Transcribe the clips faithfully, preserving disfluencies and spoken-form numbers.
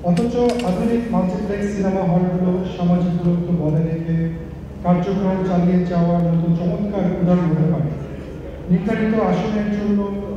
অথচ আধুনিক multiplex cinema হলগুলো সামাজিক দূরত্ব বজায় রেখে কার্যক্রম চালিয়ে যাওয়ার মতো চমৎকার উদাহরণ হতে পারে। নির্ধারিত আসনের জন্য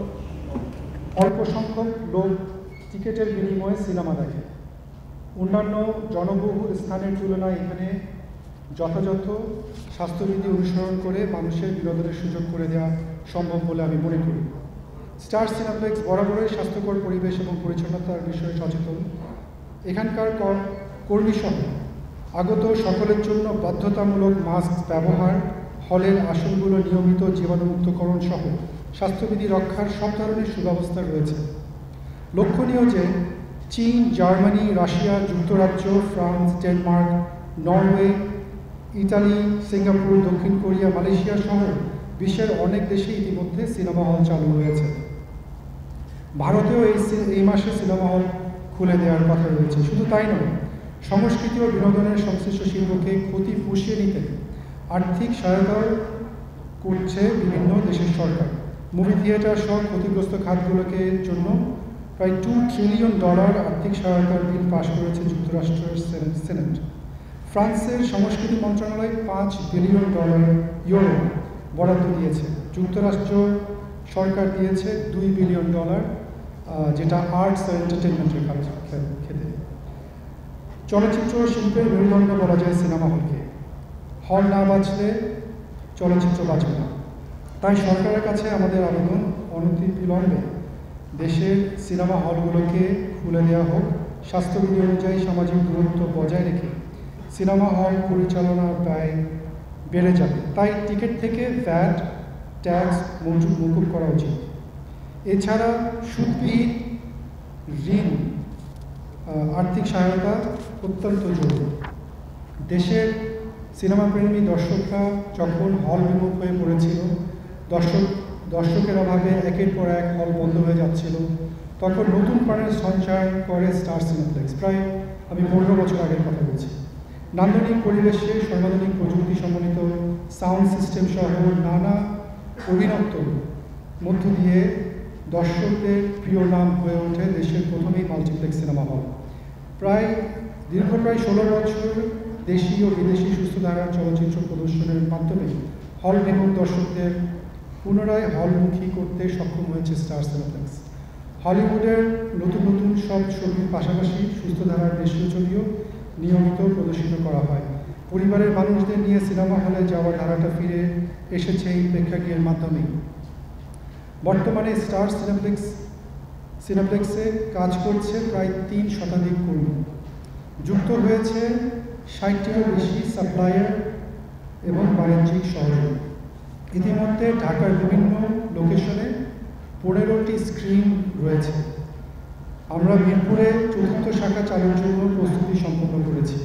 অল্প সংখ্যক লোক টিকিটের বিনিময়ে সিনেমা দেখে। অন্যান্য জনবহুল স্থানের তুলনায় এখানে যথাযথ স্বাস্থ্যবিধি অনুসরণ করে মানুষের বিনোদনের সুযোগ করে দেওয়া সম্ভব বলে আমি মনে করি। স্টার সিনেপ্লেক্স বরাবরই স্বাস্থ্যকর পরিবেশ এবং পরিচ্ছন্নতার বিষয়ে সচেতন। এখানকার কর্মীসহ আগত সকলের জন্য বাধ্যতামূলক মাস্ক ব্যবহার, হলের আসনগুলো নিয়মিত জীবাণুমুক্তকরণ সহ স্বাস্থ্যবিধি রক্ষার সব ধরনের সুব্যবস্থা রয়েছে। লক্ষণীয় যে চীন, জার্মানি, রাশিয়া, যুক্তরাজ্য, France, Denmark, Norway, Italy, Singapore, দক্ষিণ কোরিয়া, মালয়েশিয়া সহ বিশ্বের অনেক দেশে ইতিমধ্যে সিনেমা হল চালু হয়েছে। ভারতেও এই এই মাসে সিনেমা হল খুলে দেওয়ার কথা রয়েছে। শুধু তাই নয়, সংস্কৃতি ও বিনোদনের সংশ্লিষ্ট শিল্পকে ক্ষতি পুষিয়ে নিতে আর্থিক সহায়তা করছে বিভিন্ন দেশের সরকার। মুভি থিয়েটার সহ ক্ষতিগ্রস্ত খাতগুলোকে জন্য প্রায় টু ট্রিলিয়ন ডলার আর্থিক সহায়তার বিল পাশ করেছে যুক্তরাষ্ট্রের সেনেট। ফ্রান্সের সংস্কৃতি মন্ত্রণালয় পাঁচ বিলিয়ন ডলার ইউরো বরাদ্দ দিয়েছে। যুক্তরাষ্ট্র সরকার দিয়েছে দুই বিলিয়ন ডলার, যেটা আর্টস ও এন্টারটেনমেন্টের ক্ষেত্রে। চলচ্চিত্র শিল্পের মেরুদণ্ড বলা যায় সিনেমা হলকে। হল না বাঁচলে চলচ্চিত্র বাঁচবে না। তাই সরকারের কাছে আমাদের আবেদন, অনতিবিলম্বে দেশের সিনেমা হলগুলোকে খুলে দেওয়া হোক। স্বাস্থ্যবিধি অনুযায়ী সামাজিক দূরত্ব বজায় রেখে সিনেমা হল পরিচালনার ব্যয় বেড়ে যাবে। তাই টিকিট থেকে ভ্যাট, ট্যাক্স মকুব করা উচিত। এছাড়া সুদবিহীন ঋণ, আর্থিক সহায়তা অত্যন্ত জরুরি। দেশের সিনেমাপ্রেমী দর্শকরা যখন হল বিমুখ হয়ে পড়েছিল, দর্শক দর্শকের অভাবে একের পর এক হল বন্ধ হয়ে যাচ্ছিল, তখন নতুন প্রাণের সঞ্চার করে স্টার সিনেপ্লেক্স। প্রায় আমি পনেরো বছর আগের কথা বলছি। নান্দনিক পরিবেশে সর্বাধুনিক প্রযুক্তি সম্বলিত সাউন্ড সিস্টেম সহ নানা অভিনবত্বর মধ্য দিয়ে দর্শকদের প্রিয় নাম হয়ে ওঠে দেশের প্রথমেই মাল্টিপ্লেক্স সিনেমা হল। প্রায় দীর্ঘ প্রায় ষোলো বছর দেশি ও বিদেশি সুস্থধারার চলচ্চিত্র প্রদর্শনের মাধ্যমে হল বিমুখ দর্শকদের পুনরায় হলমুখী করতে সক্ষম হয়েছে স্টার সিনেপ্লেক্স। হলিউডের নতুন নতুন সব ছবির পাশাপাশি সুস্থধারার দেশীয় ছবিও নিয়মিত প্রদর্শিত করা হয়। পরিবারের মানুষদের নিয়ে সিনেমা হলে যাওয়ার ধারাটা ফিরে এসেছে এই প্রেক্ষাগৃহের মাধ্যমেই। বর্তমানে স্টার সিনেপ্লেক্স সিনেপ্লেক্সে কাজ করছে প্রায় তিন শতাধিক কর্মী। যুক্ত হয়েছে ষাটটিরও বেশি সাপ্লায়ার এবং বাণিজ্যিক সহযোগী। ইতিমধ্যে ঢাকার বিভিন্ন লোকেশনে পনেরোটি স্ক্রিন রয়েছে। আমরা মিরপুরে চতুর্থ শাখা চালুর জন্য প্রস্তুতি সম্পন্ন করেছি।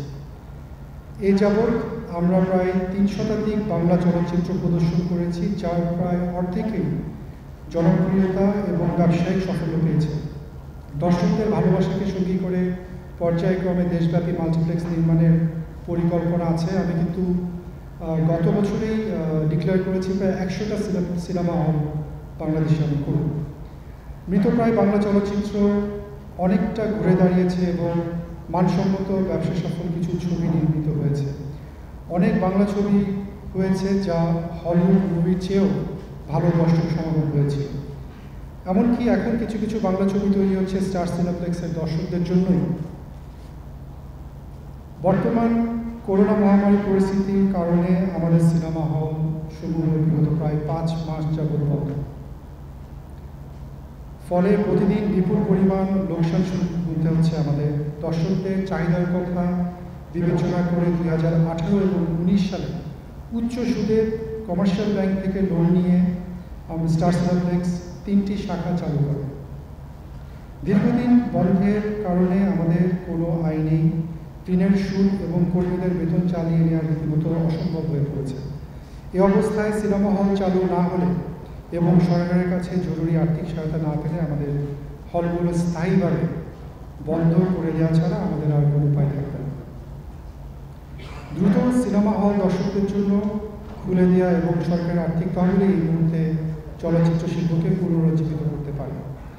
এ যাবৎ আমরা প্রায় তিন শতাধিক বাংলা চলচ্চিত্র প্রদর্শন করেছি, যার প্রায় অর্ধেকই জনপ্রিয়তা এবং ব্যবসায়িক সাফল্য পেয়েছে। দর্শকদের ভালোবাসাকে সঙ্গী করে পর্যায়ক্রমে দেশব্যাপী মাল্টিপ্লেক্স নির্মাণের পরিকল্পনা আছে। আমি কিন্তু গত বছরেই ডিক্লেয়ার করেছি প্রায় একশোটা সিনেমা হল বাংলাদেশে আমি করব। মৃতপ্রায় বাংলা চলচ্চিত্র অনেকটা ঘুরে দাঁড়িয়েছে এবং মানসম্মত ব্যবসা সফল কিছু ছবি নির্মিত হয়েছে। অনেক বাংলা ছবি হয়েছে যা হলিউড মুভির চেয়েও ভালো দর্শক সমাগম হয়েছে। এমনকি এখন কিছু কিছু বাংলা ছবি তৈরি হচ্ছে স্টার সিনেপ্লেক্সের দর্শকদের জন্যই। বর্তমান করোনা মহামারী পরিস্থিতির কারণে আমাদের সিনেমা হল সমূহ বিগত প্রায় পাঁচ মাস যাবৎ বন্ধ। ফলে প্রতিদিন বিপুল পরিমাণ লোকসান গুনতে হচ্ছে আমাদের। দর্শকদের চাহিদার কথা বিবেচনা করে দুই হাজার আঠারো এবং উনিশ সালে উচ্চ সুদের কমার্শিয়াল ব্যাংক থেকে লোন নিয়ে আমরা স্টার সিনেপ্লেক্স তিনটি শাখা চালু করে। দীর্ঘদিন বন্ধের কারণে আমাদের কোনো আয় নেই। ঋণের সুদ এবং কর্মীদের বেতন চালিয়ে নেওয়ার রীতিমতো অসম্ভব হয়ে পড়েছে। এ অবস্থায় সিনেমা হল চালু না হলে এবং সরকারের কাছে জরুরি আর্থিক সহায়তা না পেলে আমাদের হলগুলো স্থায়ীভাবে বন্ধ করে দেওয়া ছাড়া আমাদের আর কোনো উপায় থাকবে না। দ্রুত সিনেমা হল দর্শকদের জন্য খুলে দেওয়া এবং সরকারের আর্থিক তহবিলে এই মুহূর্তে চলচ্চিত্র শিল্পকে পুনরুজ্জীবিত করতে পারে।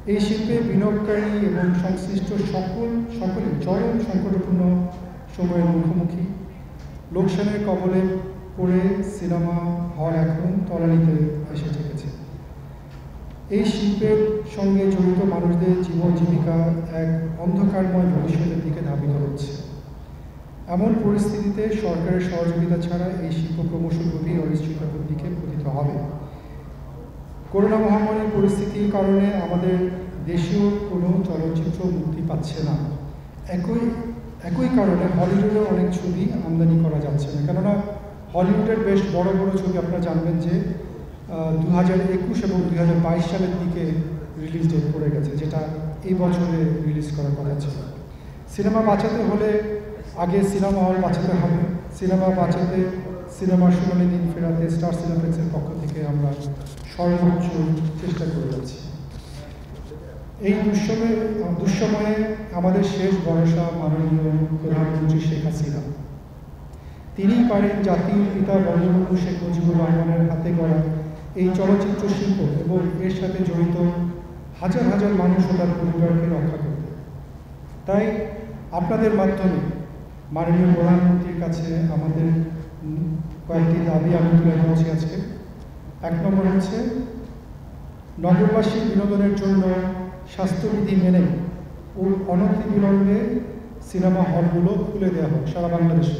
এই শিল্পে বিনিয়োগকারী এবং সংশ্লিষ্ট সকল সকলে চরম সংকটপূর্ণ সময়ের মুখোমুখি। লোকসানের কবলে পড়ে সিনেমা হল এখন তলানিতে এসে ঠেকেছে। এই শিল্পের সঙ্গে জড়িত মানুষদের জীবন জীবিকা এক অন্ধকারময় ভবিষ্যতের দিকে ধাবিত হচ্ছে। এমন পরিস্থিতিতে সরকারের সহযোগিতা ছাড়া এই শিল্প ক্রমশ গভীর অনিশ্চয়তার দিকে পতিত হবে। করোনা মহামারীর পরিস্থিতির কারণে আমাদের দেশেও কোনো চলচ্চিত্র মুক্তি পাচ্ছে না। একই একই কারণে হলিউডেরও অনেক ছবি আমদানি করা যাচ্ছে না, কেননা হলিউডের বেশ বড় বড় ছবি আপনারা জানবেন যে দু হাজার একুশ এবং দুই হাজার বাইশ সালের দিকে রিলিজ ডেট পড়ে গেছে, যেটা এই বছরে রিলিজ করার কথা ছিল। সিনেমা বাঁচাতে হলে আগে সিনেমা হল বাঁচাতে হবে। সিনেমা বাঁচাতে সিনেমার সোনালী দিন ফেরাতে স্টার সিনেপ্লেক্সের পক্ষ থেকে আমরা সর্বোচ্চ চেষ্টা করে যাচ্ছি। এই দুঃসময়ে দুঃসময়ে আমাদের শেষ ভরসা মাননীয় প্রধানমন্ত্রী শেখ হাসিনা। তিনিই পারেন জাতির পিতা বঙ্গবন্ধু শেখ মুজিবুর রহমানের হাতে গড়া এই চলচ্চিত্র শিল্প এবং এর সাথে জড়িত হাজার হাজার মানুষ ও তার পরিবারকে রক্ষা করতে। তাই আপনাদের মাধ্যমে মাননীয় প্রধানমন্ত্রীর কাছে আমাদের কয়েকটি দাবি আমি তুলে ধরছি আজকে। এক নম্বর হচ্ছে নগরবাসীর বিনোদনের জন্য স্বাস্থ্যবিধি মেনে ও অনতিবিলম্বে সিনেমা হলগুলো খুলে দেওয়া হোক সারা বাংলাদেশে।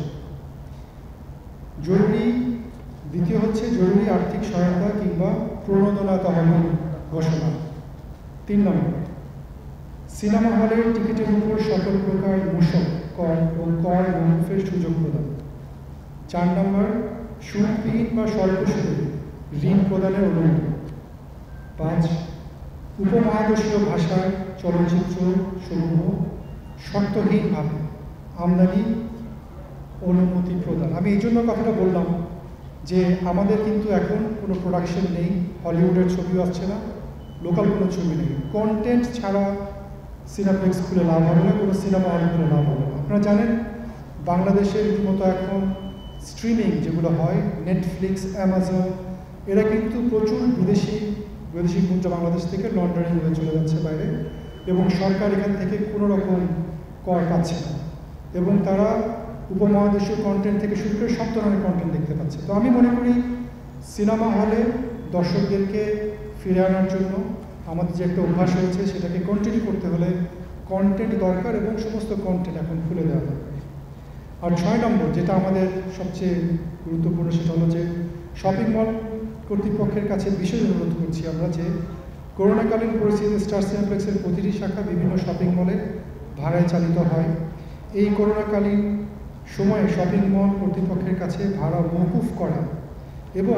জরুরি দ্বিতীয় হচ্ছে জরুরি আর্থিক সহায়তা কিংবা প্রণোদনা তহবিল ঘোষণা। তিন নম্বর সিনেমা হলের টিকিটের উপর সকল প্রকার মূসক কর ও কর মৌকুফের সুযোগ প্রদান। চার নম্বর সুদবিহীন বা স্বল্প সুদে ঋণ প্রদানের অনুমতি। পাঁচ উপমহাদেশীয় ভাষার চলচ্চিত্র সমূহ শর্তহীনভাবে আমদানি অনুমতি প্রদান। আমি এই জন্য কথাটা বললাম যে আমাদের কিন্তু এখন কোনো প্রোডাকশন নেই, হলিউডের ছবিও আসছে না, লোকাল কোনো ছবি নেই। কন্টেন্ট ছাড়া সিনেপ্লেক্স খুলে লাভ হবে না, কোনো সিনেমা হল খুলে লাভ হবে না। আপনারা জানেন বাংলাদেশের রীতিমতো এখন স্ট্রিমিং যেগুলো হয়, নেটফ্লিক্স, অ্যামাজন, এরা কিন্তু প্রচুর বিদেশি বিদেশি পুঞ্জ বাংলাদেশ থেকে লন্ডনে হয়ে চলে যাচ্ছে বাইরে, এবং সরকার এখান থেকে কোনো রকম কর পাচ্ছে না, এবং তারা উপমহাদেশীয় কন্টেন্ট থেকে শুরু করে সব ধরনের কন্টেন্ট দেখতে পাচ্ছে। তো আমি মনে করি সিনেমা হলে দর্শকদেরকে ফিরে আনার জন্য আমাদের যে একটা অভ্যাস হয়েছে সেটাকে কন্টিনিউ করতে হলে কন্টেন্ট দরকার, এবং সমস্ত কন্টেন্ট এখন খুলে দেওয়া দরকার। আর ছয় নম্বর যেটা আমাদের সবচেয়ে গুরুত্বপূর্ণ, সেটা হলো যে শপিং মল কর্তৃপক্ষের কাছে বিশেষ অনুরোধ করছি আমরা যে করোনাকালীন পরিস্থিতিতে স্টার সিনেপ্লেক্সের প্রতিটি শাখা বিভিন্ন শপিং মলে ভাড়ায় চালিত হয়। এই করোনাকালীন সময়ে শপিং মল কর্তৃপক্ষের কাছে ভাড়া মওকুফ করা এবং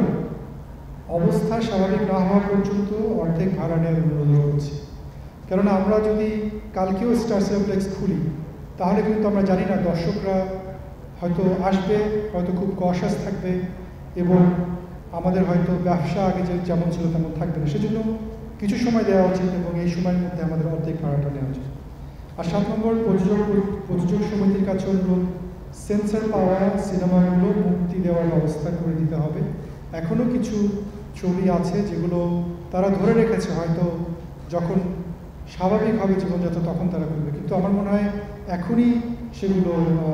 অবস্থা স্বাভাবিক না হওয়া পর্যন্ত অর্ধেক ভাড়া নেওয়ার অনুরোধ করছি। কেননা আমরা যদি কালকেও স্টার সিনেপ্লেক্স খুলি তাহলে কিন্তু আমরা জানি না দর্শকরা হয়তো আসবে, হয়তো খুব কশাস থাকবে, এবং আমাদের হয়তো ব্যবসা আগে যে যেমন ছিল তেমন থাকবে না। সেজন্য কিছু সময় দেওয়া উচিত এবং এই সময়ের মধ্যে আমাদের অর্ধেক ভাড়াটা নেওয়া উচিত। আর সাত নম্বর প্রযোজক প্রযোজক সমিতির কাছে অনুরোধ, সেন্সর পাওয়া সিনেমাগুলো মুক্তি দেওয়ার ব্যবস্থা করে দিতে হবে। এখনও কিছু ছবি আছে যেগুলো তারা ধরে রেখেছে, হয়তো যখন স্বাভাবিকভাবে জীবনযাত্রা তখন তারা করবে, কিন্তু আমার মনে হয় এখনই সেগুলো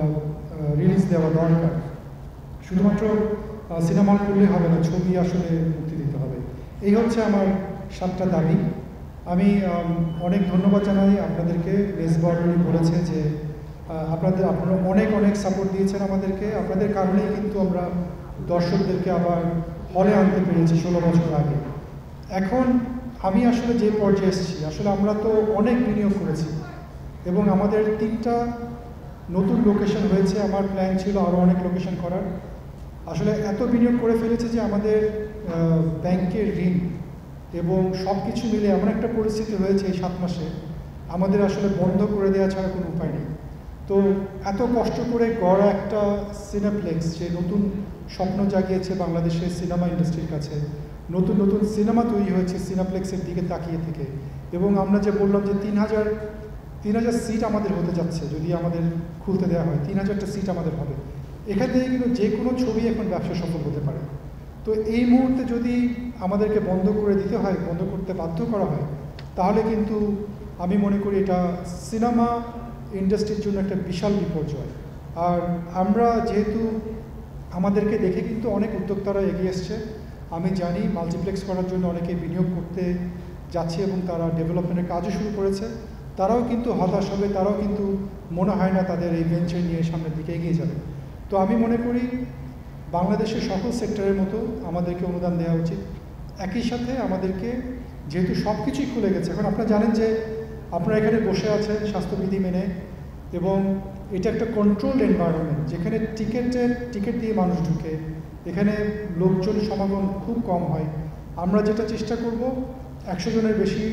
রিলিজ দেওয়া দরকার। শুধুমাত্র সিনেমা করলে হবে না, ছবি আসলে মুক্তি দিতে হবে। এই হচ্ছে আমার সাতটা দাবি। আমি অনেক ধন্যবাদ জানাই আপনাদেরকে। মেজবাউল বলেছে যে আপনাদের আপনারা অনেক অনেক সাপোর্ট দিয়েছেন আমাদেরকে, আপনাদের কারণেই কিন্তু আমরা দর্শকদেরকে আবার হলে আনতে পেরেছি ষোলো বছর আগে। এখন আমি আসলে যে পর্যায়ে এসেছি, আসলে আমরা তো অনেক বিনিয়োগ করেছি এবং আমাদের তিনটা নতুন লোকেশন হয়েছে। আমার প্ল্যান ছিল আরও অনেক লোকেশন করার। আসলে এত বিনিয়োগ করে ফেলেছে যে আমাদের ব্যাংকের ঋণ এবং সব কিছু মিলে এমন একটা পরিস্থিতি হয়েছে এই সাত মাসে আমাদের আসলে বন্ধ করে দেওয়া ছাড়া কোনো উপায় নেই। তো এত কষ্ট করে গড়া একটা সিনেপ্লেক্স যে নতুন স্বপ্ন জাগিয়েছে বাংলাদেশের সিনেমা ইন্ডাস্ট্রির কাছে, নতুন নতুন সিনেমা তৈরি হয়েছে সিনেপ্লেক্সের দিকে তাকিয়ে থেকে, এবং আমরা যে বললাম যে তিন হাজার তিন হাজার সিট আমাদের হতে যাচ্ছে যদি আমাদের খুলতে দেওয়া হয়, তিন হাজারটা সিট আমাদের হবে। এখান থেকে কিন্তু যে কোনো ছবি এখন ব্যবসা সফল হতে পারে। তো এই মুহূর্তে যদি আমাদেরকে বন্ধ করে দিতে হয়, বন্ধ করতে বাধ্য করা হয়, তাহলে কিন্তু আমি মনে করি এটা সিনেমা ইন্ডাস্ট্রির জন্য একটা বিশাল বিপর্যয়। আর আমরা যেহেতু আমাদেরকে দেখে কিন্তু অনেক উদ্যোক্তারা এগিয়ে এসছে, আমি জানি মাল্টিপ্লেক্স করার জন্য অনেকে বিনিয়োগ করতে যাচ্ছে এবং তারা ডেভেলপমেন্টের কাজও শুরু করেছে। তারাও কিন্তু হতাশ হবে, তারাও কিন্তু মনে হয় না তাদের এই ভেঞ্চার নিয়ে সামনের দিকে এগিয়ে যাবে। তো আমি মনে করি বাংলাদেশের সকল সেক্টরের মতো আমাদেরকে অনুদান দেওয়া উচিত। একই সাথে আমাদেরকে যেহেতু সব কিছুই খুলে গেছে, এখন আপনারা জানেন যে আপনারা এখানে বসে আছেন স্বাস্থ্যবিধি মেনে, এবং এটা একটা কন্ট্রোলড এনভায়রনমেন্ট যেখানে টিকেটের টিকিট দিয়ে মানুষ ঢুকে, এখানে লোকজন সমাগম খুব কম হয়। আমরা যেটা চেষ্টা করব, একশো জনের বেশি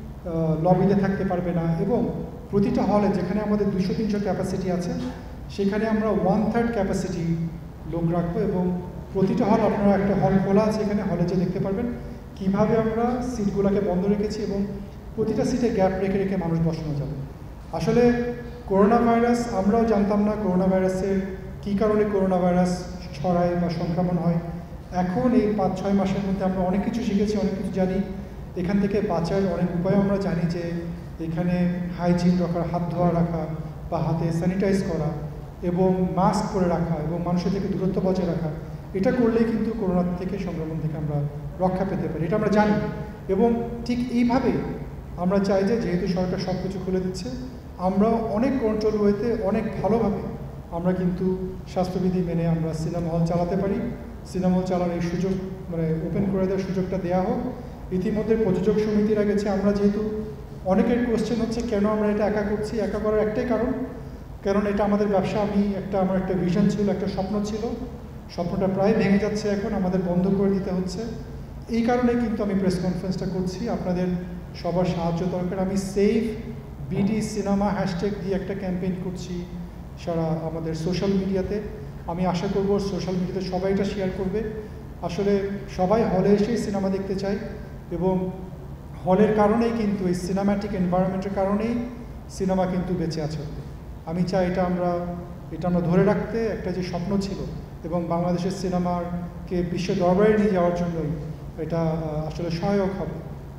লবিতে থাকতে পারবে না, এবং প্রতিটা হলে যেখানে আমাদের দুশো তিনশো ক্যাপাসিটি আছে সেখানে আমরা ওয়ান থার্ড ক্যাপাসিটি লোক রাখবো, এবং প্রতিটা হল আপনারা একটা হল খোলা আছে, এখানে হলে যে দেখতে পারবেন কীভাবে আমরা সিটগুলোকে বন্ধ রেখেছি এবং প্রতিটা সিটে গ্যাপ রেখে রেখে মানুষ বসানো যাবে। আসলে করোনা ভাইরাস আমরাও জানতাম না করোনা ভাইরাসের কী কারণে করোনা ভাইরাস ছড়ায় বা সংক্রমণ হয়। এখন এই পাঁচ ছয় মাসের মধ্যে আমরা অনেক কিছু শিখেছি, অনেক কিছু জানি। এখান থেকে বাঁচার অনেক উপায় আমরা জানি, যে এখানে হাইজিন রাখা, হাত ধোয়া রাখা বা হাতে স্যানিটাইজ করা এবং মাস্ক পরে রাখা এবং মানুষের থেকে দূরত্ব বজায় রাখা, এটা করলেই কিন্তু করোনা থেকে সংক্রমণ থেকে আমরা রক্ষা পেতে পারি, এটা আমরা জানি। এবং ঠিক এইভাবেই আমরা চাই যে যেহেতু সরকার সব কিছু খুলে দিচ্ছে, আমরা অনেক কন্ট্রোল ওয়েতে অনেক ভালোভাবে আমরা কিন্তু স্বাস্থ্যবিধি মেনে আমরা সিনেমা হল চালাতে পারি। সিনেমা হল চালার এই সুযোগ মানে ওপেন করে দেওয়ার সুযোগটা দেওয়া হোক। ইতিমধ্যে প্রযোজক সমিতিরা গেছে। আমরা যেহেতু অনেকের কোয়েশ্চেন হচ্ছে কেন আমরা এটা একা করছি, একা করার একটাই কারণ, কারণ এটা আমাদের ব্যবসা। আমি একটা আমার একটা ভিশন ছিল, একটা স্বপ্ন ছিল, স্বপ্নটা প্রায় ভেঙে যাচ্ছে, এখন আমাদের বন্ধ করে দিতে হচ্ছে। এই কারণে কিন্তু আমি প্রেস কনফারেন্সটা করছি, আপনাদের সবার সাহায্য দরকার। আমি সেভ বিডি সিনেমা হ্যাশট্যাগ দিয়ে একটা ক্যাম্পেইন করছি সারা আমাদের সোশ্যাল মিডিয়াতে। আমি আশা করব সোশ্যাল মিডিয়াতে সবাই এটা শেয়ার করবে। আসলে সবাই হলে এসেই সিনেমা দেখতে চায়, এবং হলের কারণেই কিন্তু এই সিনেম্যাটিক এনভায়রনমেন্টের কারণেই সিনেমা কিন্তু বেঁচে আছে। আমি চাই এটা আমরা এটা আমরা ধরে রাখতে, একটা যে স্বপ্ন ছিল এবং বাংলাদেশের সিনেমাকে বিশ্ব দরবারে নিয়ে যাওয়ার জন্যই এটা আসলে সহায়ক হবে।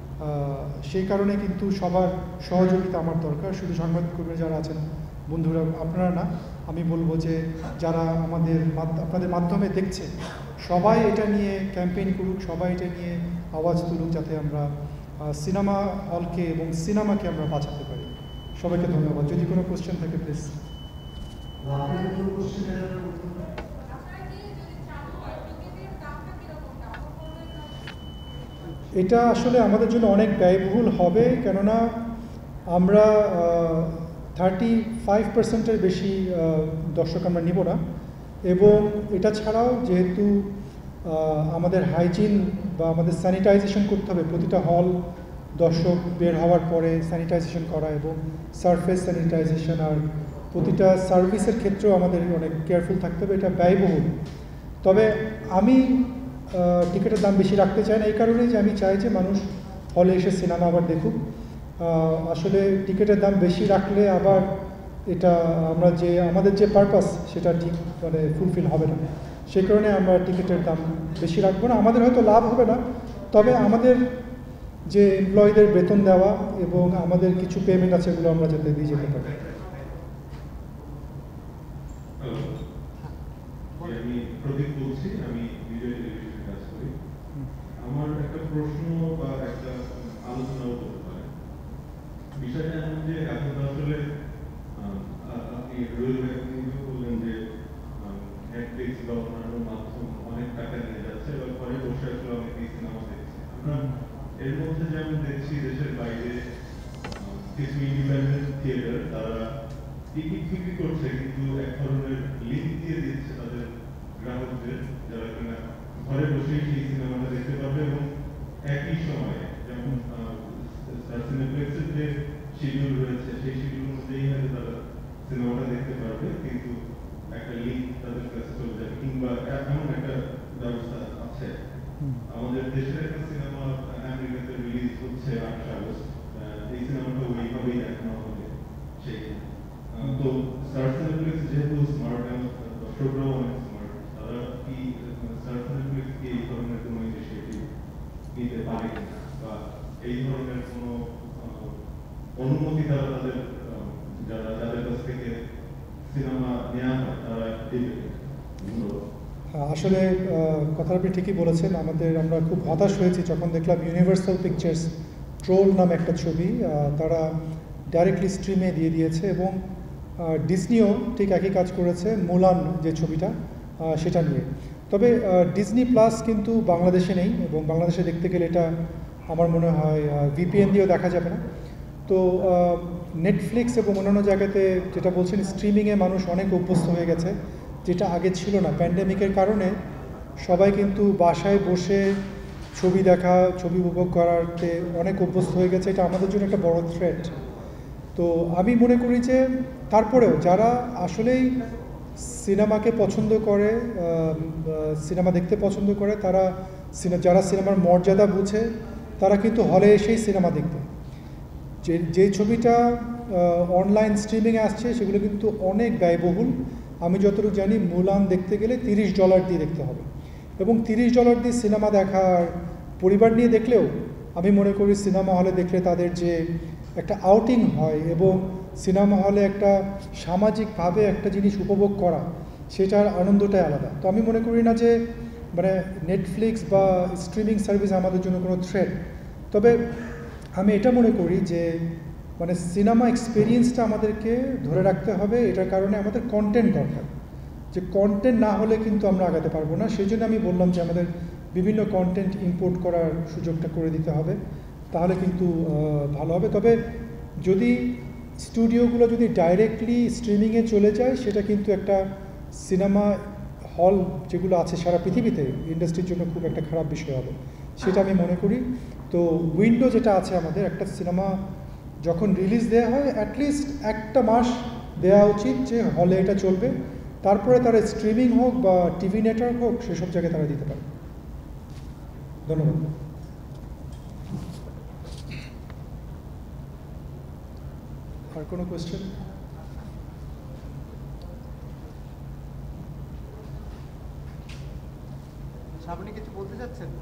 সেই কারণে কিন্তু সবার সহযোগিতা আমার দরকার। শুধু সাংবাদিককর্মী যারা আছেন বন্ধুরা আপনারা না, আমি বলবো যে যারা আমাদের আপনাদের মাধ্যমে দেখছে সবাই এটা নিয়ে ক্যাম্পেইন করুক, সবাই এটা নিয়ে আওয়াজ তুলুক, যাতে আমরা সিনেমা হলকে এবং সিনেমাকে আমরা বাঁচাতে পারি। সবাইকে ধন্যবাদ। যদি কোনো কোশ্চেন থাকে প্লিজ। এটা আসলে আমাদের জন্য অনেক ব্যয়বহুল হবে, কেননা আমরা থার্টি ফাইভ পার্সেন্টের বেশি দর্শক আমরা নিব না, এবং এটা ছাড়াও যেহেতু আমাদের হাইজিন বা আমাদের স্যানিটাইজেশন করতে হবে, প্রতিটা হল দর্শক বের হওয়ার পরে স্যানিটাইজেশন করা এবং সারফেস স্যানিটাইজেশন, আর প্রতিটা সার্ভিসের ক্ষেত্রেও আমাদের অনেক কেয়ারফুল থাকতে হবে। এটা ব্যয়বহুল। তবে আমি টিকিটের দাম বেশি রাখতে চাই না, এই কারণেই যে আমি চাই যে মানুষ হলে এসে সিনেমা আবার দেখুক। আসলে টিকিটের দাম বেশি রাখলে আবার এটা আমরা যে আমাদের যে পারপাস সেটা ঠিক মানে ফুলফিল হবে না। সেই কারণে আমরা টিকিটের দাম বেশি রাখবো না। আমাদের হয়তো লাভ হবে না, তবে আমাদের যে এমপ্লয়ীদের বেতন দেওয়া এবং আমাদের কিছু পেমেন্ট আছে এগুলো আমরা যাতে দিয়ে যেতে পারি। আমি প্রদীপ বলছি, আমি বিজয় টেলিভিশনে কাজ করি। আমার একটা প্রশ্ন বা একটা আলোচনাও করতে পারে। বিষয়টা এমন যে এখন আসলে আপনি বললেন যে নেটফ্লিক্স বা অন্যান্য মাধ্যম অনেক টাকা নিয়ে যাচ্ছে বা ঘরে বসে আসলে অনেকেই সিনেমা দেখছে। আমরা এর মধ্যে যেমন দেখছি দেশের বাইরে কিছু ইন্ডিপেন্ডেন্ট থিয়েটার তারা টিকিট বিক্রি করছে, কিন্তু এক ধরনের লিঙ্ক দিয়ে দিচ্ছে তাদের গ্রাহকদের, যারা কিনা ঘরে বসেই সেই সিনেমাটা দেখতে পারবে এবং একই সময়ে, যেমন সিনেপ্লেক্সের যে শিডিউল রয়েছে সেই শিডিউল অনুযায়ী হয়তো তারা সিনেমাটা দেখতে পারবে, কিন্তু একটা লিঙ্ক তাদের কাছে চলে যাবে, কিংবা এমন একটা ব্যবস্থা আছে। আমাদের দেশের একটা সিনেমা আমেরিকাতে রিলিজ হচ্ছে আঠাশে আগস্ট, এই সিনেমাটা ওইভাবেই দেখানো হবে। সেই তো স্টার সিনেপ্লেক্স যেহেতু স্মার্ট এবং দর্শকরাও অনেক স্মার্ট, তারা কি স্টার সিনেপ্লেক্স কি এই ধরনের কোনো ইনিশিয়েটিভ নিতে পারে কিনা, বা এই ধরনের কোনো তারা তাদের আহ, যারা যাদের কাছ থেকে সিনেমা নেওয়া হয় তারা দেবে। ধন্যবাদ। হ্যাঁ, আসলে আহ, কথাটা আপনি ঠিকই বলেছেন। আমাদের আমরা খুব হতাশ হয়েছি যখন দেখলাম ইউনিভার্সাল পিকচার্স ট্রোল নামে একটা ছবি আহ, তারা ডাইরেক্টলি স্ট্রিমে দিয়ে দিয়েছে, এবং আহ, ডিজনিও ঠিক একই কাজ করেছে মুলান যে ছবিটা আহ, সেটা নিয়ে। তবে আহ, ডিজনি প্লাস কিন্তু বাংলাদেশে নেই, এবং বাংলাদেশে দেখতে গেলে এটা আমার মনে হয় ভিপিএন দিয়েও দেখা যাবে না। তো নেটফ্লিক্স এবং অন্যান্য জায়গাতে যেটা বলছেন স্ট্রিমিংয়ে মানুষ অনেক অভ্যস্ত হয়ে গেছে, যেটা আগে ছিল না। প্যান্ডেমিকের কারণে সবাই কিন্তু বাসায় বসে ছবি দেখা, ছবি উপভোগ করাতে অনেক অভ্যস্ত হয়ে গেছে। এটা আমাদের জন্য একটা বড় থ্রেট। তো আমি মনে করি যে তারপরেও যারা আসলেই সিনেমাকে পছন্দ করে, সিনেমা দেখতে পছন্দ করে, তারা যারা সিনেমার মর্যাদা বুঝে, তারা কিন্তু হলে এসেই সিনেমা দেখবে। যে যে ছবিটা অনলাইন স্ট্রিমিংয়ে আসছে সেগুলো কিন্তু অনেক ব্যয়বহুল। আমি যতটুকু জানি মুলান দেখতে গেলে তিরিশ ডলার দিয়ে দেখতে হবে, এবং তিরিশ ডলার দিয়ে সিনেমা দেখার পরিবার নিয়ে দেখলেও আমি মনে করি সিনেমা হলে দেখলে তাদের যে একটা আউটিং হয় এবং সিনেমা হলে একটা সামাজিকভাবে একটা জিনিস উপভোগ করা, সেটার আনন্দটাই আলাদা। তো আমি মনে করি না যে মানে নেটফ্লিক্স বা স্ট্রিমিং সার্ভিস আমাদের জন্য কোনো থ্রেট। তবে আমি এটা মনে করি যে মানে সিনেমা এক্সপিরিয়েন্সটা আমাদেরকে ধরে রাখতে হবে। এটার কারণে আমাদের কন্টেন্ট দরকার, যে কন্টেন্ট না হলে কিন্তু আমরা আগাতে পারবো না। সেই জন্য আমি বললাম যে আমাদের বিভিন্ন কন্টেন্ট ইম্পোর্ট করার সুযোগটা করে দিতে হবে, তাহলে কিন্তু ভালো হবে। তবে যদি স্টুডিওগুলো যদি ডাইরেক্টলি স্ট্রিমিংয়ে চলে যায়, সেটা কিন্তু একটা সিনেমা হল যেগুলো আছে সারা পৃথিবীতে ইন্ডাস্ট্রির জন্য খুব একটা খারাপ বিষয় হবে, সেটা আমি মনে করি। তো উইন্ডো যেটা আছে আমাদের, একটা সিনেমা যখন রিলিজ দেওয়া হয় অ্যাটলিস্ট একটা মাস দেওয়া উচিত যে হলে এটা চলবে, তারপরে তারা স্ট্রিমিং হোক বা টিভি নেটওয়ার্ক হোক সেসব জায়গায় তারা দিতে পারে। ধন্যবাদ। আর কোনো কোয়েশ্চেন? আপনি কিছু বলতে চাচ্ছেন?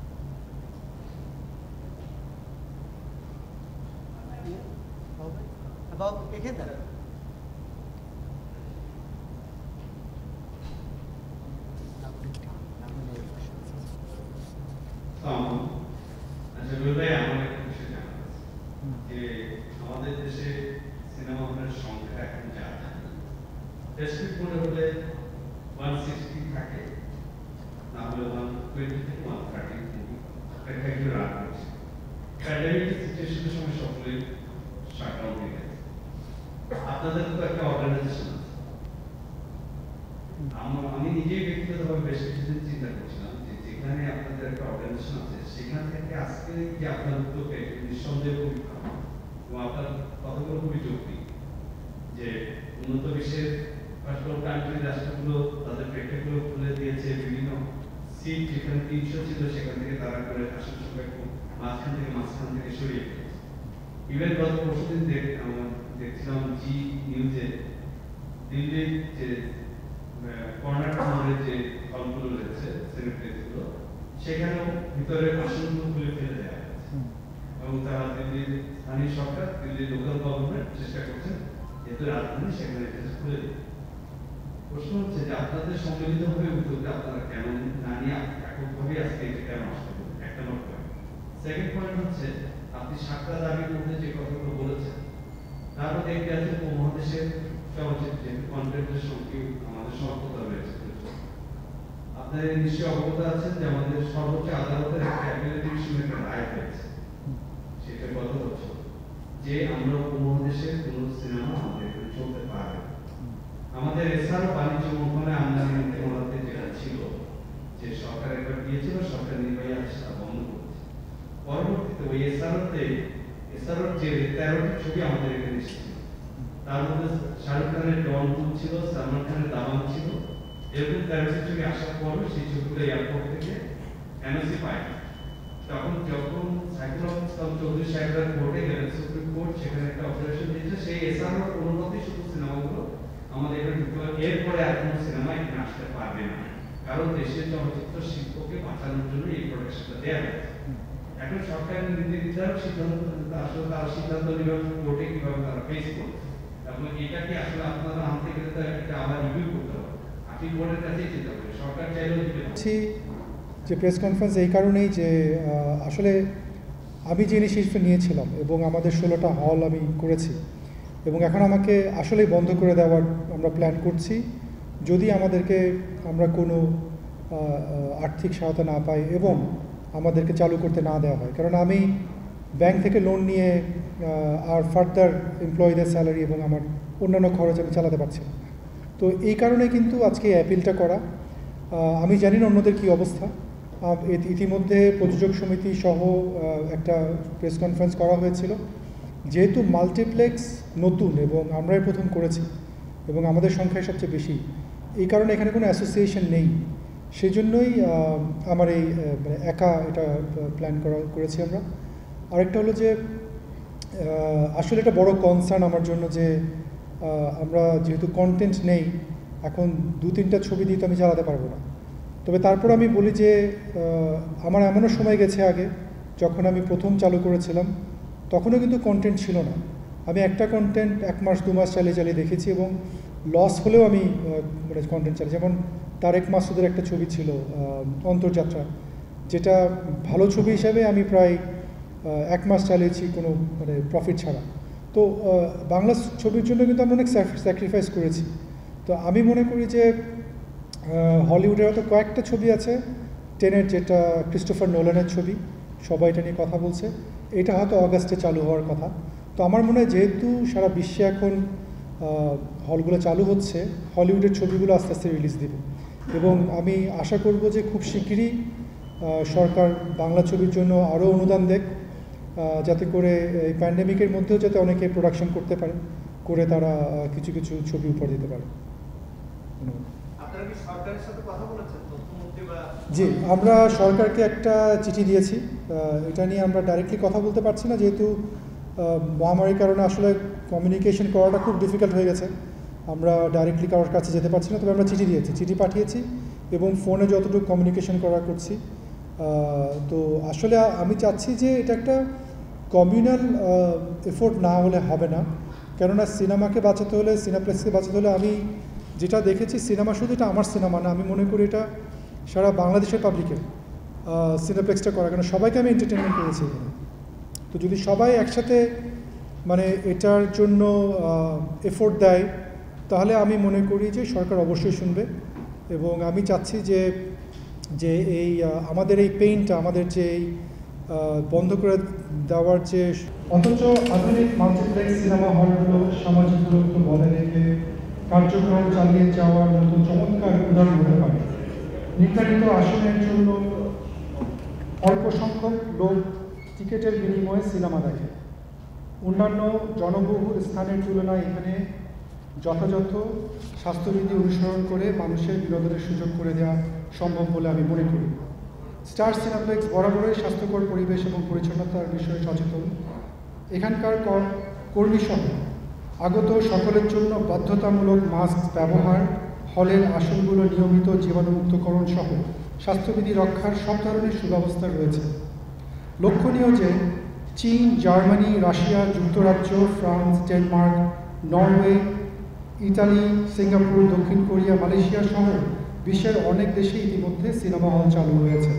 About এখানে দাঁড়ান। আচ্ছা ভাই, আমার একটা বিষয় জানা আছে যে আমাদের দেশে সিনেমা হলের সংখ্যা এখন যা ফেসবুক মনে হলে ওয়ান সিক্সটি থাকে, না হলে ওয়ান টোয়েন্টি থেকে ওয়ান থার্টি মুভি প্রেক্ষাগৃহে রান করছে। প্যান্ডেমিক সিচুয়েশনের সময় সকলে শাটডাউন হয়ে গেছে। আপনাদের তো একটা অর্গানাইজেশন আছে। আমি নিজেই ব্যক্তিগতভাবে বেশ কিছুদিন চিন্তা করছিলাম যে যেখানে আপনাদের একটা অর্গানাইজেশন আছে, সেখান থেকে আজকে যে আপনার উদ্যোগে নিঃসন্দেহ খুবই ভালো, এবং আপনার কথাগুলো খুবই যৌক্তিক যে উন্নত বিশ্বের ফার্স্ট ওয়ার্ল্ড কান্ট্রি রাষ্ট্রগুলো তাদের প্রেক্ষাগুলো খুলে দিয়েছে, বিভিন্ন সিট যেখানে তিনশো ছিল সেখান থেকে তারা করে আসন সংখ্যা খুব মাঝখান থেকে মাঝখান থেকে সরিয়ে ফেলেছে। ইভেন গত পরশুদিন দেখছিলাম জি নিউজে দিল্লির যে কর্নাটকের যে হলগুলো রয়েছে সিনেপ্লেক্সগুলো, সেখানেও ভিতরে আসনগুলো খুলে ফেলে দেওয়া হয়েছে, এবং তারা দিল্লির স্থানীয় সরকার, দিল্লির লোকাল গভর্নমেন্ট চেষ্টা করছেন যেহেতু রাজধানী সেখানে এটা খুলে দিতে। প্রশ্ন হচ্ছে যে আপনাদের সম্মিলিতভাবে উদ্যোগটা আপনারা কেন না নিয়ে এককভাবে আজকে এটা কেন আসতে পারেন? একটা নোট পয়েন্ট। সেকেন্ড পয়েন্ট হচ্ছে আপনি সাতটা দাবির মধ্যে যে কথাগুলো বলেছেন, তারপর দেখতে আছে উপমহাদেশের চলচ্চিত্র কন্টেন্টের সঙ্গে আমাদের সমাপ্ততা রয়েছে। আপনারা নিশ্চয়ই অবগত আছেন যে আমাদের সর্বোচ্চ আদালতের একটা অ্যাপিলেটিভ ইস্যুর একটা রায় হয়েছে, সেটা গত বছর, যে আমরা উপমহাদেশের কোনো সিনেমা আমাদের এখানে চলতে পারবে না। আমাদের এছাড়াও বাণিজ্য মন্ত্রণালয় আমদানি নীতিমালাতে যেটা ছিল, যে সরকার একবার দিয়েছিল, সরকার নির্বাহী আছে সেটা বন্ধ করেছে। পরবর্তীতে ওই এসআরওতে এসআরওর যে তেরোটি ছবি আমাদের এখানে এসেছিল, তার মধ্যে শাহরুখ খানের ডন টু ছিল, সালমান খানের দাবাং ছিল, এরকম তেরোটি ছবি আসার পরও সেই ছবিগুলো এয়ারপোর্ট থেকে এনওসি পায়। তখন যখন সাইফুল ইসলাম চৌধুরী সাহেবরা কোর্টে গেলেন, সুপ্রিম কোর্ট সেখানে একটা অপারেশন দিয়েছে, সেই এসআরওর অনুমতি শুধু সিনেমাগুলো আমাদের এখানে ঢুকতে পারে, এরপরে আর কোনো সিনেমা এখানে আসতে পারবে না, কারণ দেশের চলচ্চিত্র শিল্পকে বাঁচানোর জন্য এই প্রোটেকশনটা দেওয়া হয়েছে। এখন সরকারের নীতি নির্ধারক সিদ্ধান্ত তো আসলে তারা সিদ্ধান্ত নেবেন কোর্টে কিভাবে তারা ফেস করবে এবং এটা কি আসলে আপনারা আনতে গেলে তো এটা আবার রিভিউ করতে হবে আপনি বোর্ডের কাছেই যেতে হবে সরকার চাইলেও দিবে না যে প্রেস কনফারেন্স এই কারণেই যে আসলে আমি যে ইনিশিয়েটিভ নিয়েছিলাম এবং আমাদের ষোলোটা হল আমি করেছি এবং এখন আমাকে আসলেই বন্ধ করে দেওয়ার আমরা প্ল্যান করছি যদি আমাদেরকে আমরা কোনো আর্থিক সহায়তা না পাই এবং আমাদেরকে চালু করতে না দেওয়া হয় কারণ আমি ব্যাংক থেকে লোন নিয়ে আর ফার্দার এমপ্লয়ীদের স্যালারি এবং আমার অন্যান্য খরচ আমি চালাতে পারছি না তো এই কারণে কিন্তু আজকে অ্যাপিলটা করা আমি জানি না অন্যদের কী অবস্থা ইতিমধ্যে প্রযোজক সমিতি সহ একটা প্রেস কনফারেন্স করা হয়েছিল যেহেতু মাল্টিপ্লেক্স নতুন এবং আমরাই প্রথম করেছি এবং আমাদের সংখ্যায় সবচেয়ে বেশি এই কারণে এখানে কোনো অ্যাসোসিয়েশন নেই সেই জন্যই আমার এই মানে একা এটা প্ল্যান করা করেছি আমরা আরেকটা হলো যে আসলে এটা বড় কনসার্ন আমার জন্য যে আমরা যেহেতু কন্টেন্ট নেই এখন দু তিনটা ছবি দিয়ে তো আমি চালাতে পারবো না তবে তারপর আমি বলি যে আমার এমনও সময় গেছে আগে যখন আমি প্রথম চালু করেছিলাম তখনও কিন্তু কন্টেন্ট ছিল না আমি একটা কন্টেন্ট এক মাস দু মাস চালিয়ে চালিয়ে দেখেছি এবং লস হলেও আমি মানে কন্টেন্ট চালিয়ে যেমন তারেক মাসুদের একটা ছবি ছিল অন্তর্যাত্রা যেটা ভালো ছবি হিসাবে আমি প্রায় এক মাস চালিয়েছি কোনো মানে প্রফিট ছাড়া তো বাংলা ছবির জন্য কিন্তু আমরা অনেক স্যাক্রিফাইস করেছি তো আমি মনে করি যে হলিউডের হয়তো কয়েকটা ছবি আছে টেনের যেটা ক্রিস্টোফার নোলানের ছবি সবাই এটা নিয়ে কথা বলছে এটা হয়তো অগাস্টে চালু হওয়ার কথা তো আমার মনে হয় যেহেতু সারা বিশ্বে এখন হলগুলো চালু হচ্ছে হলিউডের ছবিগুলো আস্তে আস্তে রিলিজ দেবে এবং আমি আশা করব যে খুব শিগগিরই সরকার বাংলা ছবির জন্য আরও অনুদান দেখ যাতে করে এই প্যান্ডেমিকের মধ্যেও যাতে অনেকে প্রোডাকশন করতে পারে করে তারা কিছু কিছু ছবি উপহার দিতে পারে জি আমরা সরকারকে একটা চিঠি দিয়েছি এটা নিয়ে আমরা ডাইরেক্টলি কথা বলতে পারছি না যেহেতু মহামারীর কারণে আসলে কমিউনিকেশন করাটা খুব ডিফিকাল্ট হয়ে গেছে আমরা ডাইরেক্টলি কারোর কাছে যেতে পারছি না তবে আমরা চিঠি দিয়েছি চিঠি পাঠিয়েছি এবং ফোনে যতটুকু কমিউনিকেশন করা করছি তো আসলে আমি চাচ্ছি যে এটা একটা কমিউনাল এফোর্ট না হলে হবে না কেননা সিনেমাকে বাঁচাতে হলে সিনেপ্লেক্সকে বাঁচাতে হলে আমি যেটা দেখেছি সিনেমা শুধু এটা আমার সিনেমা না আমি মনে করি এটা সারা বাংলাদেশের পাবলিকের সিনেপ্লেক্সটা করা কেন সবাইকে আমি এন্টারটেনমেন্ট করেছি তো যদি সবাই একসাথে মানে এটার জন্য এফোর্ট দেয় তাহলে আমি মনে করি যে সরকার অবশ্যই শুনবে এবং আমি চাচ্ছি যে যে এই আমাদের এই পেইনটা আমাদের যে এই বন্ধ করে দেওয়ার যে অথচ আধুনিক মাল্টিপ্লেক্স সিনেমা হলগুলো সামাজিক দূরত্ব বজায় রেখে কার্যক্রম চালিয়ে যাওয়ার মতো চমৎকার উদাহরণ হতে পারে নির্ধারিত আসনের জন্য অল্প সংখ্যক লোক টিকিটের বিনিময়ে সিনেমা দেখে অন্যান্য জনবহুল স্থানের তুলনায় এখানে যথাযথ স্বাস্থ্যবিধি অনুসরণ করে মানুষের বিনোদনের সুযোগ করে দেওয়া সম্ভব বলে আমি মনে করি স্টার সিনেপ্লেক্স বরাবরই স্বাস্থ্যকর পরিবেশ এবং পরিচ্ছন্নতার বিষয়ে সচেতন এখানকার কর্মীসহ আগত সকলের জন্য বাধ্যতামূলক মাস্ক ব্যবহার হলের আসনগুলো নিয়মিত জীবাণুমুক্তকরণ সহ স্বাস্থ্যবিধি রক্ষার সব ধরনের সুব্যবস্থা রয়েছে লক্ষণীয় যে চীন জার্মানি রাশিয়া যুক্তরাজ্য France Denmark Norway Italy Singapore দক্ষিণ কোরিয়া মালয়েশিয়া সহ বিশ্বের অনেক দেশে ইতিমধ্যে সিনেমা হল চালু হয়েছে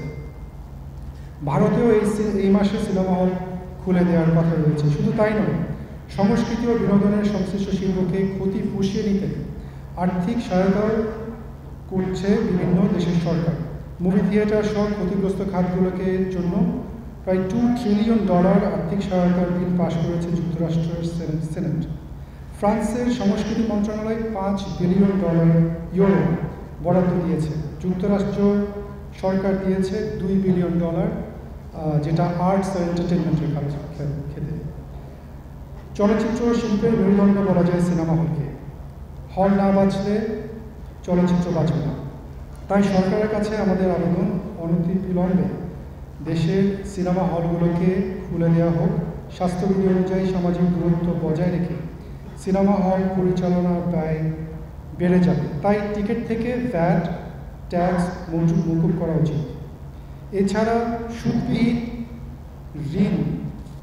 ভারতেও এই এই মাসে সিনেমা হল খুলে দেওয়ার কথা রয়েছে শুধু তাই নয় সংস্কৃতি ও বিনোদনের সংশ্লিষ্ট শিল্পকে ক্ষতি পুষিয়ে নিতে আর্থিক সহায়তা করছে বিভিন্ন দেশের সরকার মুভি থিয়েটার সহ ক্ষতিগ্রস্ত খাতগুলোকে জন্য প্রায় টু ট্রিলিয়ন ডলার আর্থিক সহায়তার বিল পাশ করেছে যুক্তরাষ্ট্রের সেনেট ফ্রান্সের সংস্কৃতি মন্ত্রণালয় পাঁচ বিলিয়ন ডলার ইউরো বরাদ্দ দিয়েছে যুক্তরাষ্ট্র সরকার দিয়েছে দুই বিলিয়ন ডলার যেটা আর্টস ও এন্টারটেনমেন্টের ক্ষেত্রে চলচ্চিত্র শিল্পের মেরুদণ্ড বলা যায় সিনেমা হলকে হল না বাঁচলে চলচ্চিত্র বাঁচবে না তাই সরকারের কাছে আমাদের আবেদন অনতিবিলম্বে দেশের সিনেমা হলগুলোকে খুলে দেওয়া হোক স্বাস্থ্যবিধি অনুযায়ী সামাজিক দূরত্ব বজায় রেখে সিনেমা হল পরিচালনার ব্যয় বেড়ে যাবে তাই টিকিট থেকে ভ্যাট ট্যাক্স মকুব করা উচিত এছাড়া সুদবিহীন ঋণ